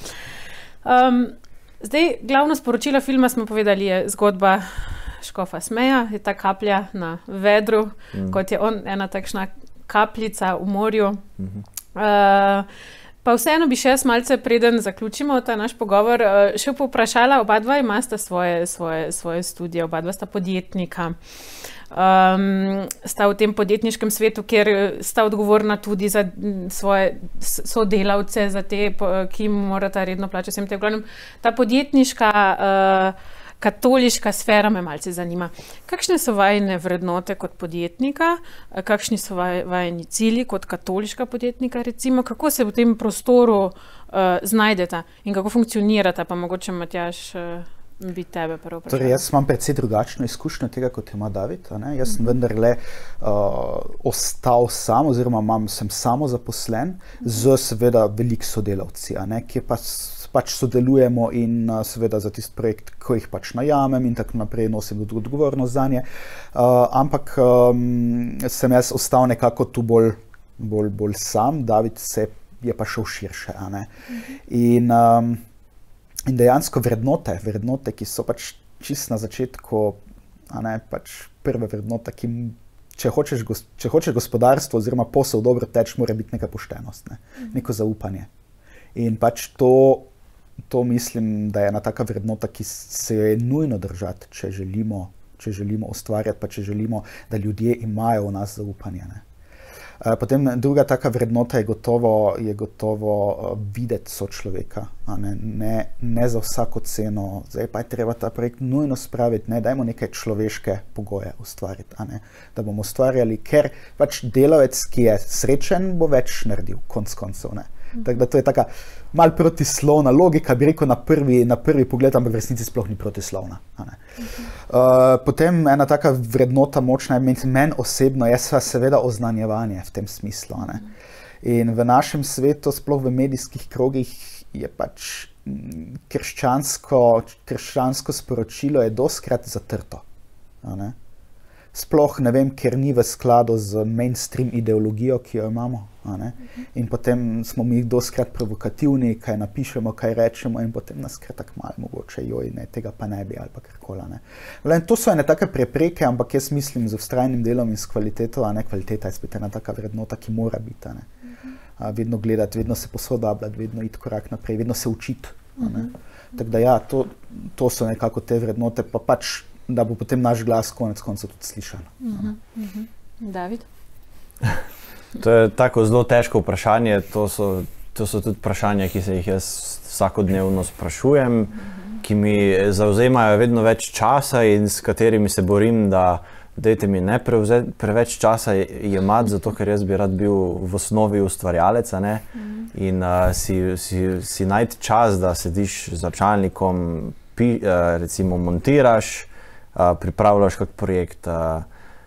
Um, zdaj, glavno sporočilo filma smo povedali, je zgodba Škofa Smeja, je ta kaplja na vedru, uh-huh. kot je on, ena takšna kapljica v morju. Uh-huh. Uh, Pa vseeno bi še jaz malce, preden zaključimo ta naš pogovor, še povprašala, oba dva imasta svoje, svoje, svoje studije, oba dva sta podjetnika. Um, sta v tem podjetniškem svetu, kjer sta odgovorna tudi za svoje sodelavce, za te, ki jim morata redno plačati vsem te. V glavnem, ta podjetniška uh, katoliška sfera me malce zanima. Kakšne so vajne vrednote kot podjetnika, kakšni so vaj, vajni cilji kot katoliška podjetnika, recimo, kako se v tem prostoru uh, znajdeta in kako funkcionirata, pa mogoče Matjaž uh, bi tebe prvo vprašala? Torej, jaz imam precej drugačno izkušnjo tega, kot ima David. A ne? Jaz sem vendarle uh, ostal sam, oziroma imam, sem samozaposlen z seveda veliko sodelavci, a ne? Kje pa pač sodelujemo in uh, seveda za tisti projekt, ko jih pač najamem in tako naprej, nosim tudi odgovornost zanje. Uh, ampak um, sem jaz ostal nekako tu bolj, bolj, bolj sam, David se je pa šel širše. A ne? In, um, in dejansko vrednote, vrednote, ki so pač čisto na začetku, a ne, pač prve vrednote, ki če hočeš, če hočeš gospodarstvo oziroma posel dobro teč, mora biti neka poštenost, ne? Neko zaupanje. In pač to To mislim, da je ena taka vrednota, ki se jo je nujno držati, če želimo, če želimo ustvarjati, pa če želimo, da ljudje imajo v nas zaupanje. Ne. Potem druga taka vrednota je gotovo, je gotovo videti sočloveka. A ne, ne, ne za vsako ceno, zdaj pa je treba ta projekt nujno spraviti, ne, dajmo nekaj človeške pogoje ustvariti, a ne, da bomo ustvarjali, ker pač delavec, ki je srečen, bo več naredil, konc koncev, ne. Tako da to je taka mal protislovna logika, bi rekel na prvi, na prvi pogled, ampak v resnici sploh ni protislovna. A ne. Uh, potem ena taka vrednota močna je meni osebno, je seveda oznanjevanje v tem smislu. A ne. In v našem svetu, sploh v medijskih krogih, je pač krščansko, krščansko sporočilo je doskrat zatrto. A ne. Sploh ne vem, ker ni v skladu z mainstream ideologijo, ki jo imamo. A ne? In potem smo mi doskrat provokativni, kaj napišemo, kaj rečemo in potem nas kar tako malo mogoče, joj, ne, tega pa ne bi ali pa karkoli. Ne? Vlen, to so ene take prepreke, ampak jaz mislim z vztrajnim delom in s kvaliteto, a ne, kvaliteta je spet ena taka vrednota, ki mora biti. A ne? A, vedno gledati, vedno se posodabljati, vedno iti korak naprej, vedno se učiti. A ne? Tako da ja, to, to so nekako te vrednote, pa pač da bo potem naš glas konec koncev tudi slišan. Uh-huh, uh-huh. David? To je tako zelo težko vprašanje, to so, to so tudi vprašanja, ki se jih jaz vsakodnevno sprašujem, uh-huh. ki mi zavzemajo vedno več časa in s katerimi se borim, da dajte mi ne prevze, preveč časa jemati, zato ker jaz bi rad bil v osnovi ustvarjalec, a ne? Uh-huh. In uh, si, si, si najti čas, da sediš z računalnikom, pi, uh, recimo montiraš, Uh, pripravljaš kak projekt, uh,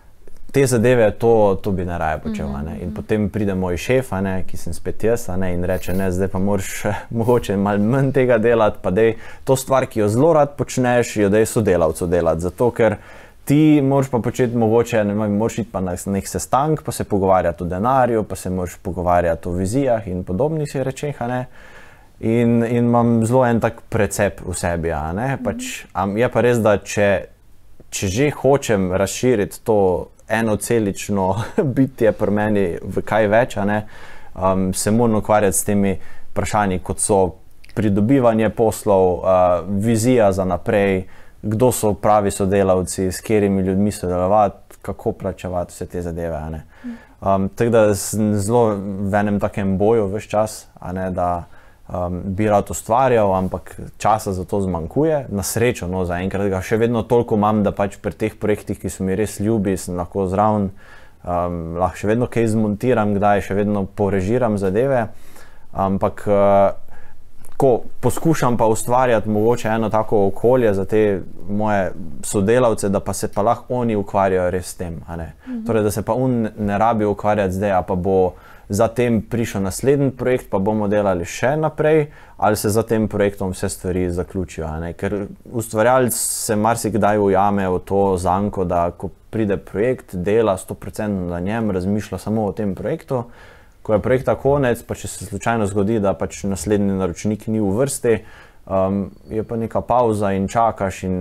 te zadeve, to, to bi ne raje počel. Mm-hmm. In potem pride moj šef, a ne, ki sem spet jaz, a ne, in reče, ne, zdaj pa moraš mogoče malo manj tega delati, pa dej to stvar, ki jo zelo rad počneš, jo dej sodelavcu delati, zato ker ti moraš pa početi mogoče, ne vem, moraš iti pa na nek sestank, pa se pogovarjati o denarju, pa se moraš pogovarjati o vizijah in podobnih si rečeh, a ne. In, in imam zelo en tak precep v sebi, a ne, pač, am, je pa res, da če Če že hočem razširiti to enocelično bitje pri meni v kaj več, a ne, um, se moram ukvarjati s temi vprašanji, kot so pridobivanje poslov, uh, vizija za naprej, kdo so pravi sodelavci, s katerimi ljudmi sodelovati, kako plačevati vse te zadeve. A ne. Um, tako da sem zelo v enem takem boju ves čas, a ne, da Um, bi rad ustvarjal, ampak časa za to zmanjkuje. Na srečo, no, zaenkrat ga še vedno toliko imam, da pač pri teh projektih, ki so mi res ljubi, sem lahko zraven, um, lahko še vedno kaj zmontiram, kdaj še vedno porežiram zadeve, ampak uh, ko poskušam pa ustvarjati mogoče eno tako okolje za te moje sodelavce, da pa se pa lahko oni ukvarjajo res s tem, a ne. Mhm. Torej, da se pa on ne rabi ukvarjati zdaj, a pa bo zatem prišel naslednji projekt, pa bomo delali še naprej, ali se za tem projektom vse stvari zaključijo. Ne? Ker ustvarjalec se marsikdaj ujame v to zanko, da ko pride projekt, dela sto procentov na njem, razmišlja samo o tem projektu. Ko je projekta konec, pa če se slučajno zgodi, da pač naslednji naročnik ni v vrsti, um, je pa neka pauza in čakaš in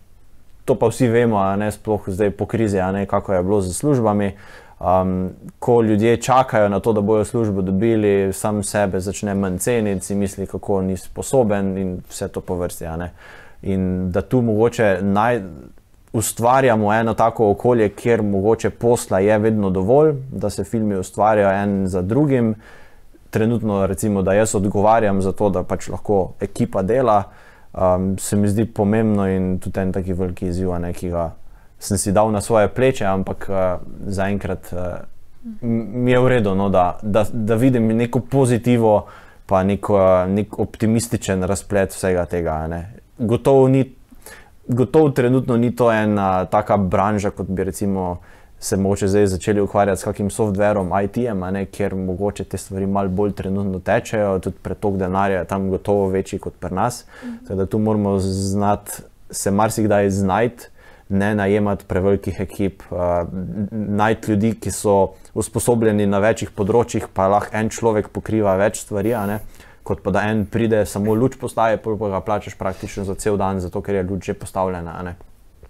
to pa vsi vemo, a ne, sploh zdaj po krizi, a ne, kako je bilo z službami. Um, ko ljudje čakajo na to, da bojo službo dobili, sam sebe začne manj ceniti, si misli, kako ni sposoben in vse to po vrsti. A ne? In da tu mogoče naj, ustvarjamo eno tako okolje, kjer mogoče posla je vedno dovolj, da se filmi ustvarjajo en za drugim. Trenutno recimo, da jaz odgovarjam za to, da pač lahko ekipa dela, um, se mi zdi pomembno in tudi en taki veliki izziv, a ne, ki ga sem si dal na svoje pleče, ampak uh, zaenkrat uh, mi je v redu, no, da, da, da vidim neko pozitivo, pa neko, nek optimističen razplet vsega tega. Ne. Gotovo ni gotovo trenutno ni to ena taka branža, kot bi recimo se mogoče zdaj začeli ukvarjati s kakim softverom, I T-em, kjer mogoče te stvari malo bolj trenutno tečejo, tudi pretok denarja je tam gotovo večji kot pri nas. Tako da tu moramo znati se marsikdaj znajti, ne najemati prevelikih ekip, uh, najti ljudi, ki so usposobljeni na večjih področjih, pa lahko en človek pokriva več stvari, a ne? Kot pa da en pride, samo luč postaje, pol pa ga plačaš praktično za cel dan, zato ker je luč že postavljena, a ne?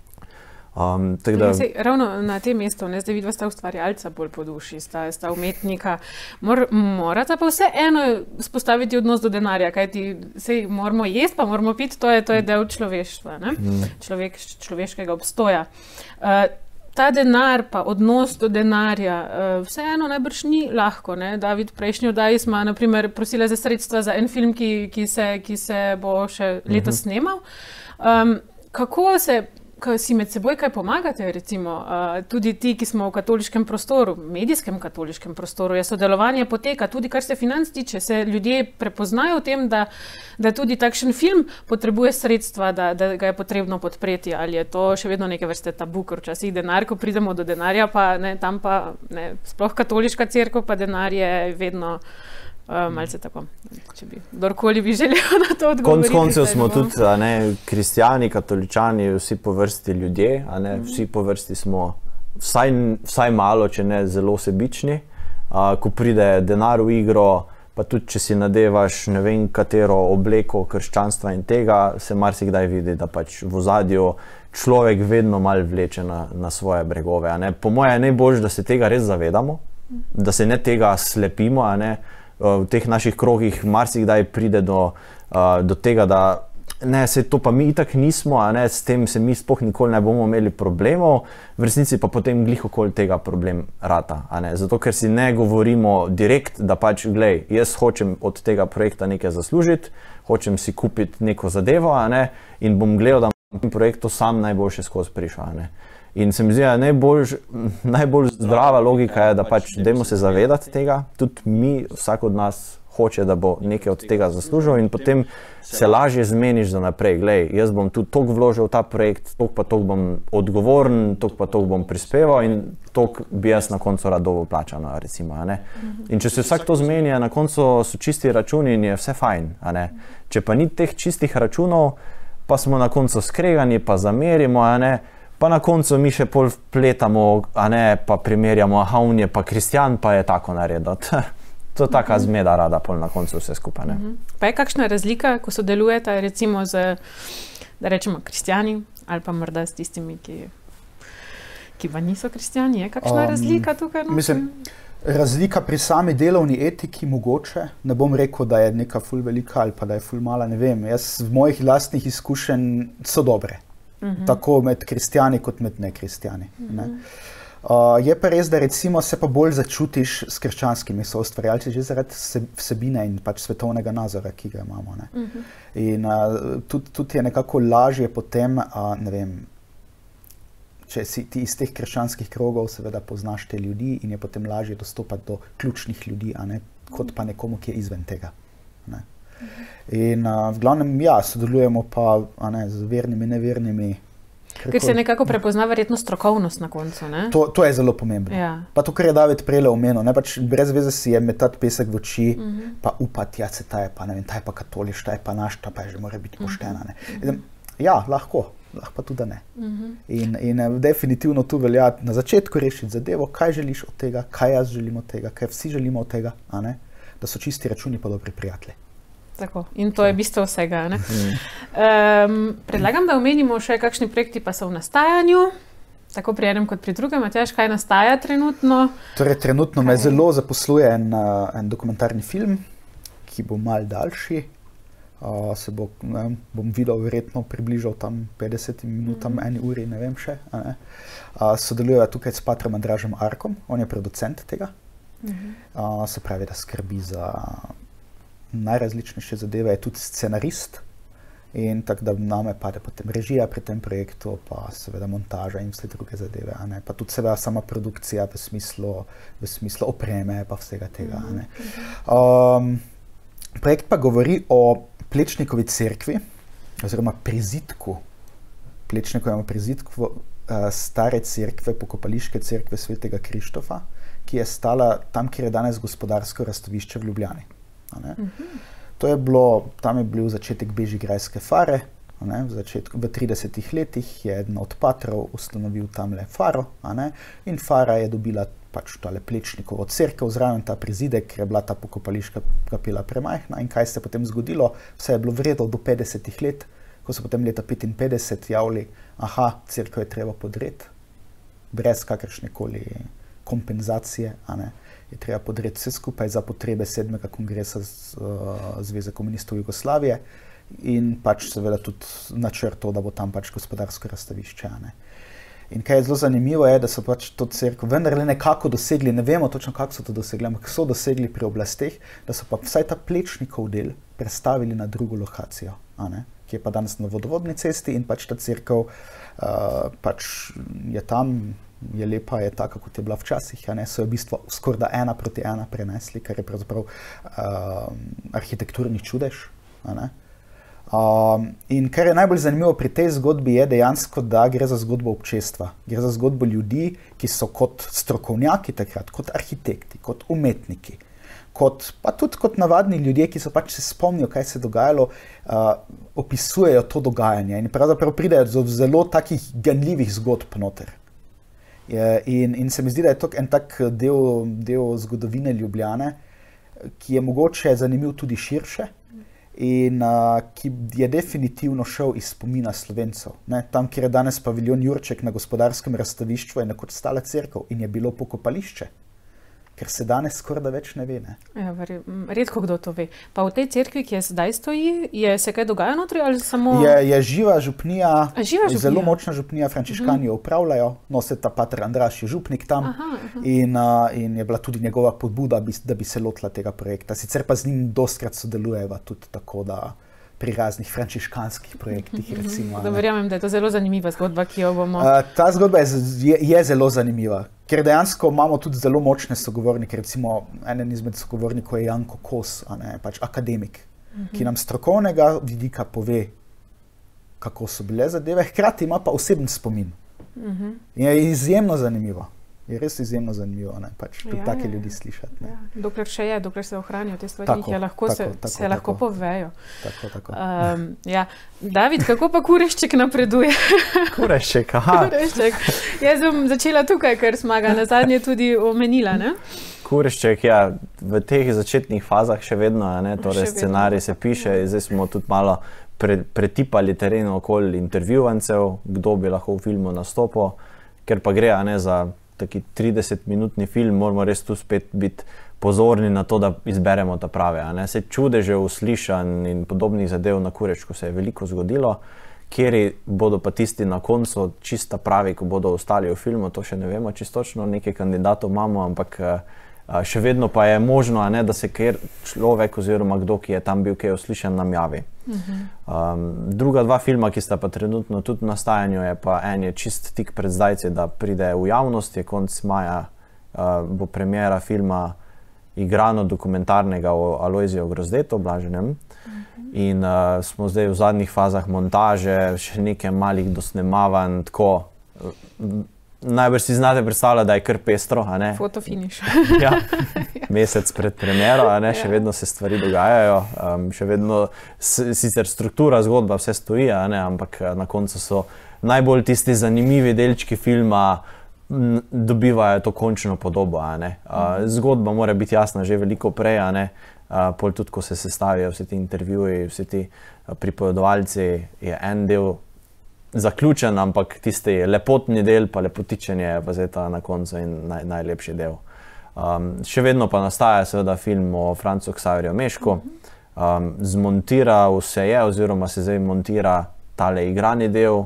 Um, da... Sej, ravno na tem mestu, ne, zdaj vidva sta ustvarjalca bolj po duši, sta, sta umetnika, Mor, morata pa vse eno spostaviti odnos do denarja, kajti sej moramo jesti, pa moramo piti, to je, to je del človeštva, ne? Mm. Človek, človeškega obstoja. Uh, ta denar pa odnos do denarja, uh, vseeno najbrž ni lahko, ne? David, prejšnji oddaji smo na primer prosila za sredstva za en film, ki, ki, se, ki se bo še letos mm-hmm. snemal. Um, kako se Ko si med seboj kaj pomagate, recimo, uh, tudi ti, ki smo v katoliškem prostoru, medijskem katoliškem prostoru, je sodelovanje poteka, tudi kar se financ tiče, se ljudje prepoznajo v tem, da, da tudi takšen film potrebuje sredstva, da, da ga je potrebno podpreti, ali je to še vedno neke vrste tabu, ker včasih denar, ko pridemo do denarja, pa ne, tam pa ne, sploh katoliška cerkev, pa denar je vedno Uh, malce tako, če bi, kdorkoli bi želel na to odgovoriti. Konc koncev smo tudi, a ne, kristjani, katoličani, vsi po vrsti ljudje, a ne, vsi po vrsti smo vsaj, vsaj malo, če ne zelo sebični. Uh, ko pride denar v igro, pa tudi, če si nadevaš ne vem katero obleko krščanstva in tega, se marsikdaj vidi, da pač v ozadju človek vedno malo vleče na, na svoje bregove, a ne. Po moje je najboljše, da se tega res zavedamo, da se ne tega slepimo, a ne. V teh naših krogih marsikdaj pride do, uh, do tega, da ne, se to pa mi itak nismo, a ne, s tem se mi sploh nikoli ne bomo imeli problemov, v resnici pa potem glih okoli tega problem rata, a ne, zato ker si ne govorimo direkt, da pač, glej, jaz hočem od tega projekta nekaj zaslužiti, hočem si kupiti neko zadevo, a ne, in bom gledal, da bom tem projektu sam najboljše skozi prišel, a ne. In se mi zdi, da najbolj, najbolj zdrava logika je, da pač dajmo se zavedati tega, tudi mi, vsak od nas hoče, da bo nekaj od tega zaslužil in potem se lažje zmeniš za naprej. Glej, jaz bom tudi toliko vložil v ta projekt, toliko pa toliko bom odgovoren, toliko pa toliko bom prispeval in toliko bi jaz na koncu radovo plačano, recimo, a ne. In če se vsak to zmeni, na koncu so čisti računi in je vse fajn, a ne. Če pa ni teh čistih računov, pa smo na koncu skregani, pa zamerimo, a ne. Pa na koncu mi še pol vpletamo, a ne, pa primerjamo, aha, on je pa kristjan, pa je tako naredil. To je taka zmeda rada pol na koncu vse skupaj, ne. Pa je kakšna razlika, ko sodelujete recimo z, da rečemo, kristjani, ali pa morda s tistimi, ki, ki pa niso kristjani, je kakšna um, razlika tukaj? No? Mislim, razlika pri sami delovni etiki mogoče, ne bom rekel, da je neka ful velika ali pa da je ful mala, ne vem, jaz v mojih lastnih izkušenj so dobre. Uh-huh. Tako med kristjani kot med nekristjani. Uh-huh. Ne? Uh, je pa res, da recimo se pa bolj začutiš s krščanskimi soustvarjalci že zaradi vsebine in pač svetovnega nazora, ki ga imamo. Ne? Uh-huh. In uh, tudi, tudi je nekako lažje potem, uh, ne vem, če si ti iz teh krščanskih krogov seveda poznaš te ljudi in je potem lažje dostopati do ključnih ljudi, a ne, kot pa nekomu, ki je izven tega. Ne? In uh, v glavnem, ja, sodelujemo pa, a ne, z vernimi, nevernimi. Ker se nekako prepozna verjetno strokovnost na koncu, ne? To, to je zelo pomembno. Ja. Pa to, kar je David prejle omenil, ne, pač brez veze si je metati pesek v oči, uh-huh. pa upati, ja, se ta je pa, ne vem, ta je pa katoliš, ta je pa naš, ta pa je že mora biti poštena, ne. Uh-huh. Ja, lahko, lahko pa tudi ne. Uh-huh. In, in definitivno tu velja na začetku rešiti zadevo, kaj želiš od tega, kaj jaz želim od tega, kaj vsi želimo od tega, a ne, da so čisti računi pa dobri prijatelji. Tako, in to je bistvo vsega, ne? Um, predlagam, da omenimo še kakšni projekti pa so v nastajanju, tako pri enem kot pri drugem. Matjaž, kaj nastaja trenutno? Torej, trenutno kaj? Me zelo zaposluje en, en dokumentarni film, ki bo malo daljši. Uh, se bo, ne, bom videl verjetno približal tam petdesetim minutam, mm. eni uri, ne vem še. A ne? Uh, sodeluje tukaj s Patrom Andražem Arkom, on je producent tega. Mm-hmm. Uh, se pravi, da skrbi za najrazličnejše zadeve, je tudi scenarist in tako da name pade potem režija pri tem projektu, pa seveda montaža in vse druge zadeve, a ne, pa tudi seveda sama produkcija v smislu, v smislu opreme pa vsega tega, a ne. Um, projekt pa govori o Plečnikovi cerkvi oziroma prizidku Plečniku imamo prizidko uh, stare cerkve, pokopališke cerkve svetega Krištofa, ki je stala tam, kjer je danes gospodarsko razstavišče v Ljubljani. Mm-hmm. To je bilo, tam je bil začetek bežigrajske fare, ne, v, začetku, v tridesetih letih je eden od patrov ustanovil tamle faro, ne, in fara je dobila pač tale Plečnikovo cerkev, zraven ta prizidek, ker je bila ta pokopališka kapela premajhna. In kaj se je potem zgodilo? Vse je bilo v redu do petdesetih let, ko so potem leta petinpetdeset javili, aha, cerkev je treba podreti, brez kakršnekoli kompenzacije, a ne, je treba podreti vse skupaj za potrebe sedmega kongresa z, uh, Zveze komunistov Jugoslavije in pač seveda tudi načrto, da bo tam pač gospodarsko razstavišče, a ne. In kaj je zelo zanimivo je, da so pač to cerkev vendarle nekako dosegli, ne vemo točno, kako so to dosegli, ampak so dosegli pri oblasteh, da so pa vsaj ta Plečnikov del prestavili na drugo lokacijo, a ne, ki je pa danes na vodovodni cesti in pač ta cerkev uh, pač je tam, je lepa, je taka, kot je bila včasih, a ne, so jo v bistvu skorda ena proti ena prenesli, kar je pravzaprav uh, arhitekturni čudež, a ne. Um, in kar je najbolj zanimivo pri tej zgodbi je dejansko, da gre za zgodbo občestva. Gre za zgodbo ljudi, ki so kot strokovnjaki takrat, kot arhitekti, kot umetniki, kot, pa tudi kot navadni ljudje, ki so pač se spomnijo, kaj se je dogajalo, uh, opisujejo to dogajanje in pravzaprav pridejo do zelo takih ganljivih zgodb noter. Je, in, in se mi zdi, da je to en tak del, del zgodovine Ljubljane, ki je mogoče zanimiv tudi širše, in uh, ki je definitivno šel iz spomina Slovencev. Ne? Tam, kjer je danes paviljon Jurček na gospodarskem razstavišču, je nekoč stala cerkev in je bilo pokopališče, ker se danes skoraj da več ne ve. Ne? Ja, redko kdo to ve. Pa v tej cerkvi, ki je sedaj stoji, je se kaj dogaja notri ali samo... Je, je živa župnija, živa župnija. Zelo močna župnija, frančiškani jo upravljajo, nose ta pater Andraž je župnik tam. Aha, aha. In, uh, in je bila tudi njegova podbuda, da bi se lotila tega projekta. Sicer pa z njim dostkrat sodelujeva tudi tako, da pri raznih frančiškanskih projektih, recimo. Da verjamem, da je to zelo zanimiva zgodba, ki jo bomo... Uh, ta zgodba je, je, je zelo zanimiva, ker dejansko imamo tudi zelo močne sogovornike, recimo enen izmed sogovornikov je Janko Kos, a ne, pač akademik, uh-huh. ki nam strokovnega vidika pove, kako so bile zadeve, hkrati ima pa oseben spomin. Uh-huh. Je izjemno zanimivo. Je res izjemno zanimivo, ne, pač tudi ja, take ja, ljudi slišati. Ne. Ja. Dokler še je, dokler se ohranijo te stvari, tako, ki lahko tako, se, tako, se tako, lahko povejo. Tako, tako. Um, ja. David, kako pa Kurešček napreduje? Kurešček, aha. Kurešček. Jaz sem začela tukaj, ker smo ga nazadnje tudi omenila, ne? Kurešček, ja, v teh začetnih fazah še vedno, ne, torej scenarij se piše, zdaj smo tudi malo pre, pretipali teren okoli intervjuvancev, kdo bi lahko v filmu nastopil, ker pa gre, a ne, za taki tridesetminutni film, moramo res tu spet biti pozorni na to, da izberemo ta prave. A ne? Se čudežev, uslišanj in podobnih zadev na Kureščku se je veliko zgodilo, kjeri bodo pa tisti na koncu čista pravi, ko bodo ostali v filmu, to še ne vemo čistočno, nekaj kandidatov imamo, ampak še vedno pa je možno, a ne, da se kjer človek oziroma kdo, ki je tam bil kaj uslišan, nam javi. Um, druga dva filma, ki sta pa trenutno tudi v nastajanju, je pa en je čist tik pred zdajci, da pride v javnost, je konc maja, uh, bo premiera filma igrano dokumentarnega o Alojziju Grozdetu, Blaženem. Uh-huh. In uh, smo zdaj v zadnjih fazah montaže, še nekaj malih dosnemavanj, tako... Uh, Najbrž si znate predstavljati, da je kar pestro, a ne? Fotofiniš. Ja, mesec pred premiero, a ne, še vedno se stvari dogajajo, um, še vedno sicer struktura zgodba vse stoji, a ne, ampak na koncu so najbolj tisti zanimivi delčki filma m, dobivajo to končno podobo, a ne. Uh, zgodba mora biti jasna že veliko prej, a ne, uh, pol tudi, ko se sestavijo vsi ti intervjuji, vsi ti uh, pripovedovalci, je en del zaključen, ampak tisti lepotni del, pa lepotičenje je pa zdaj ta na koncu in naj, najlepši del. Um, še vedno pa nastaja seveda film o Francu Ksaverju Mežku. Um, zmontira vse je, oziroma se zdaj montira tale igrani del,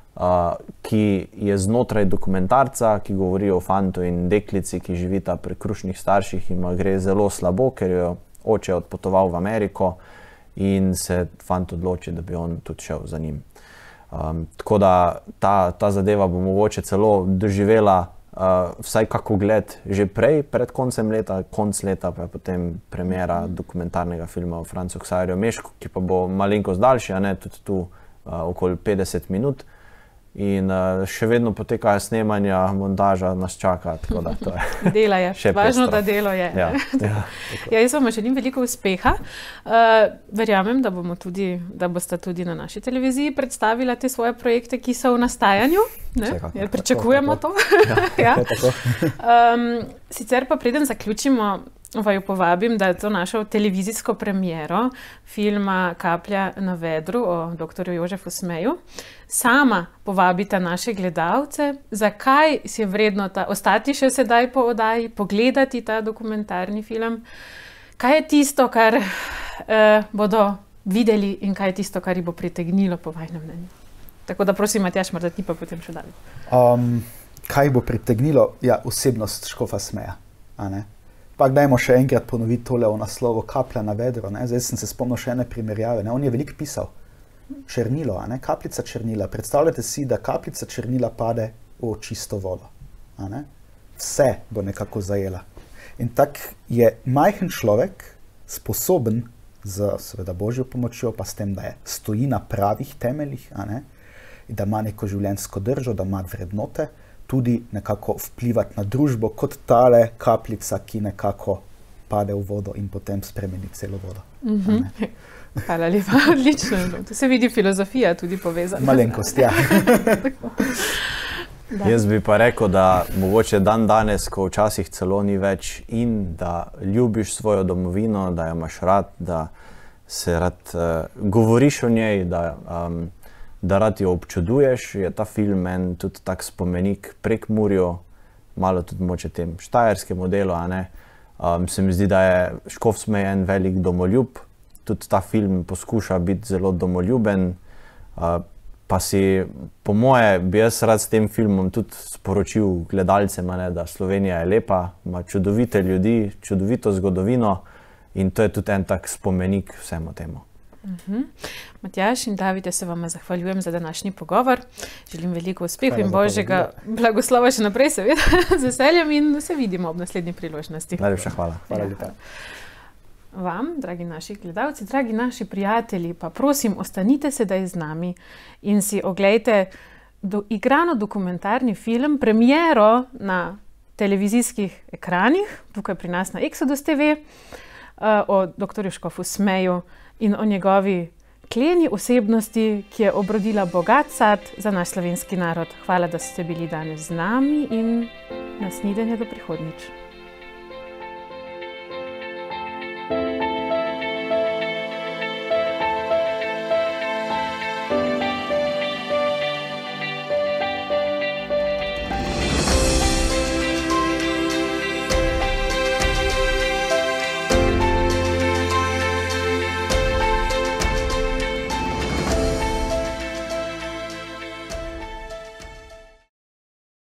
uh, ki je znotraj dokumentarca, ki govori o fantu in deklici, ki živita pri krušnih starših in gre zelo slabo, ker jo oče odpotoval v Ameriko in se fant odloči, da bi on tudi šel za njim. Um, tako da ta, ta zadeva bo mogoče celo doživela uh, vsaj kako gled že prej, pred koncem leta, konc leta pa je potem premiera dokumentarnega filma o Francu Ksaverju Mežku, ki pa bo malenkost daljši, a ne, tudi tu uh, okoli petdeset minut. in uh, še vedno potekajo snemanja, montaža nas čaka. Tako da to je dela je, še važno, pestro. da delo je. Ja, ja. Ja, jaz vam želim veliko uspeha. Uh, verjamem, da, bomo tudi, da boste tudi na naši televiziji predstavila te svoje projekte, ki so v nastajanju. Ne? Ja, pričakujemo tako, tako. to. Ja. Ja. Um, sicer pa preden zaključimo, vaju povabim, da je to našo televizijsko premiero filma Kaplja na vedru o doktorju Jožefu Smeju. Sama povabite naše gledalce, zakaj si je vredno ta, ostati še sedaj po oddaji, pogledati ta dokumentarni film. Kaj je tisto, kar eh, bodo videli in kaj je tisto, kar jih bo pritegnilo po vajnem mnenju? Tako da prosim, Matjaž, morda ti pa potem še dalje. Um, kaj bo pritegnilo? Ja, osebnost škofa Smeja, a ne? Pa dajmo še enkrat ponoviti tole o naslovu Kaplja na vedro. Ne? Zdaj sem se spomnil še ene primerjave. Ne? On je veliko pisal. Črnilo, a ne? Kapljica črnila. Predstavljate si, da kapljica črnila pade v čisto vodo. A ne? Vse bo nekako zajela. In tak je majhen človek sposoben z seveda Božjo pomočjo, pa s tem, da je stoji na pravih temeljih, a ne? Da ima neko življenjsko držo, da ima vrednote, tudi nekako vplivati na družbo, kot tale kapljica, ki nekako pade v vodo in potem spremeni celo vodo. Mm-hmm. Hvala lepa, odlično. To se vidi filozofija tudi povezana. Malenkost, ja. Jaz bi pa rekel, da mogoče dan danes, ko včasih celo ni več in da ljubiš svojo domovino, da jo imaš rad, da se rad uh, govoriš o njej, da um, da rad jo občuduješ, je ta film en tudi tak spomenik Prekmurju, malo tudi moče tem štajerskemu delu, a ne. Um, se mi zdi, da je škof Smej en velik domoljub, tudi ta film poskuša biti zelo domoljuben, uh, pa si, po moje, bi jaz rad s tem filmom tudi sporočil gledalcem, a ne, da Slovenija je lepa, ima čudovite ljudi, čudovito zgodovino in to je tudi en tak spomenik vsemu temu. Uh-huh. Matjaž in Davide, se vama zahvaljujem za današnji pogovor. Želim veliko uspehu in Božjega blagoslova še naprej, seveda, z veseljem in se vidimo ob naslednji priložnosti. Najlepša hvala. Hvala lepa. Vam, dragi naši gledalci, dragi naši prijatelji, pa prosim, ostanite sedaj z nami in si oglejte do, igrano dokumentarni film, premiero na televizijskih ekranih, tukaj pri nas na Exodus T V, uh, o doktorju škofu Smeju in o njegovi kleni osebnosti, ki je obrodila bogat sad za naš slovenski narod. Hvala, da ste bili danes z nami in nasvidenje do prihodnjič.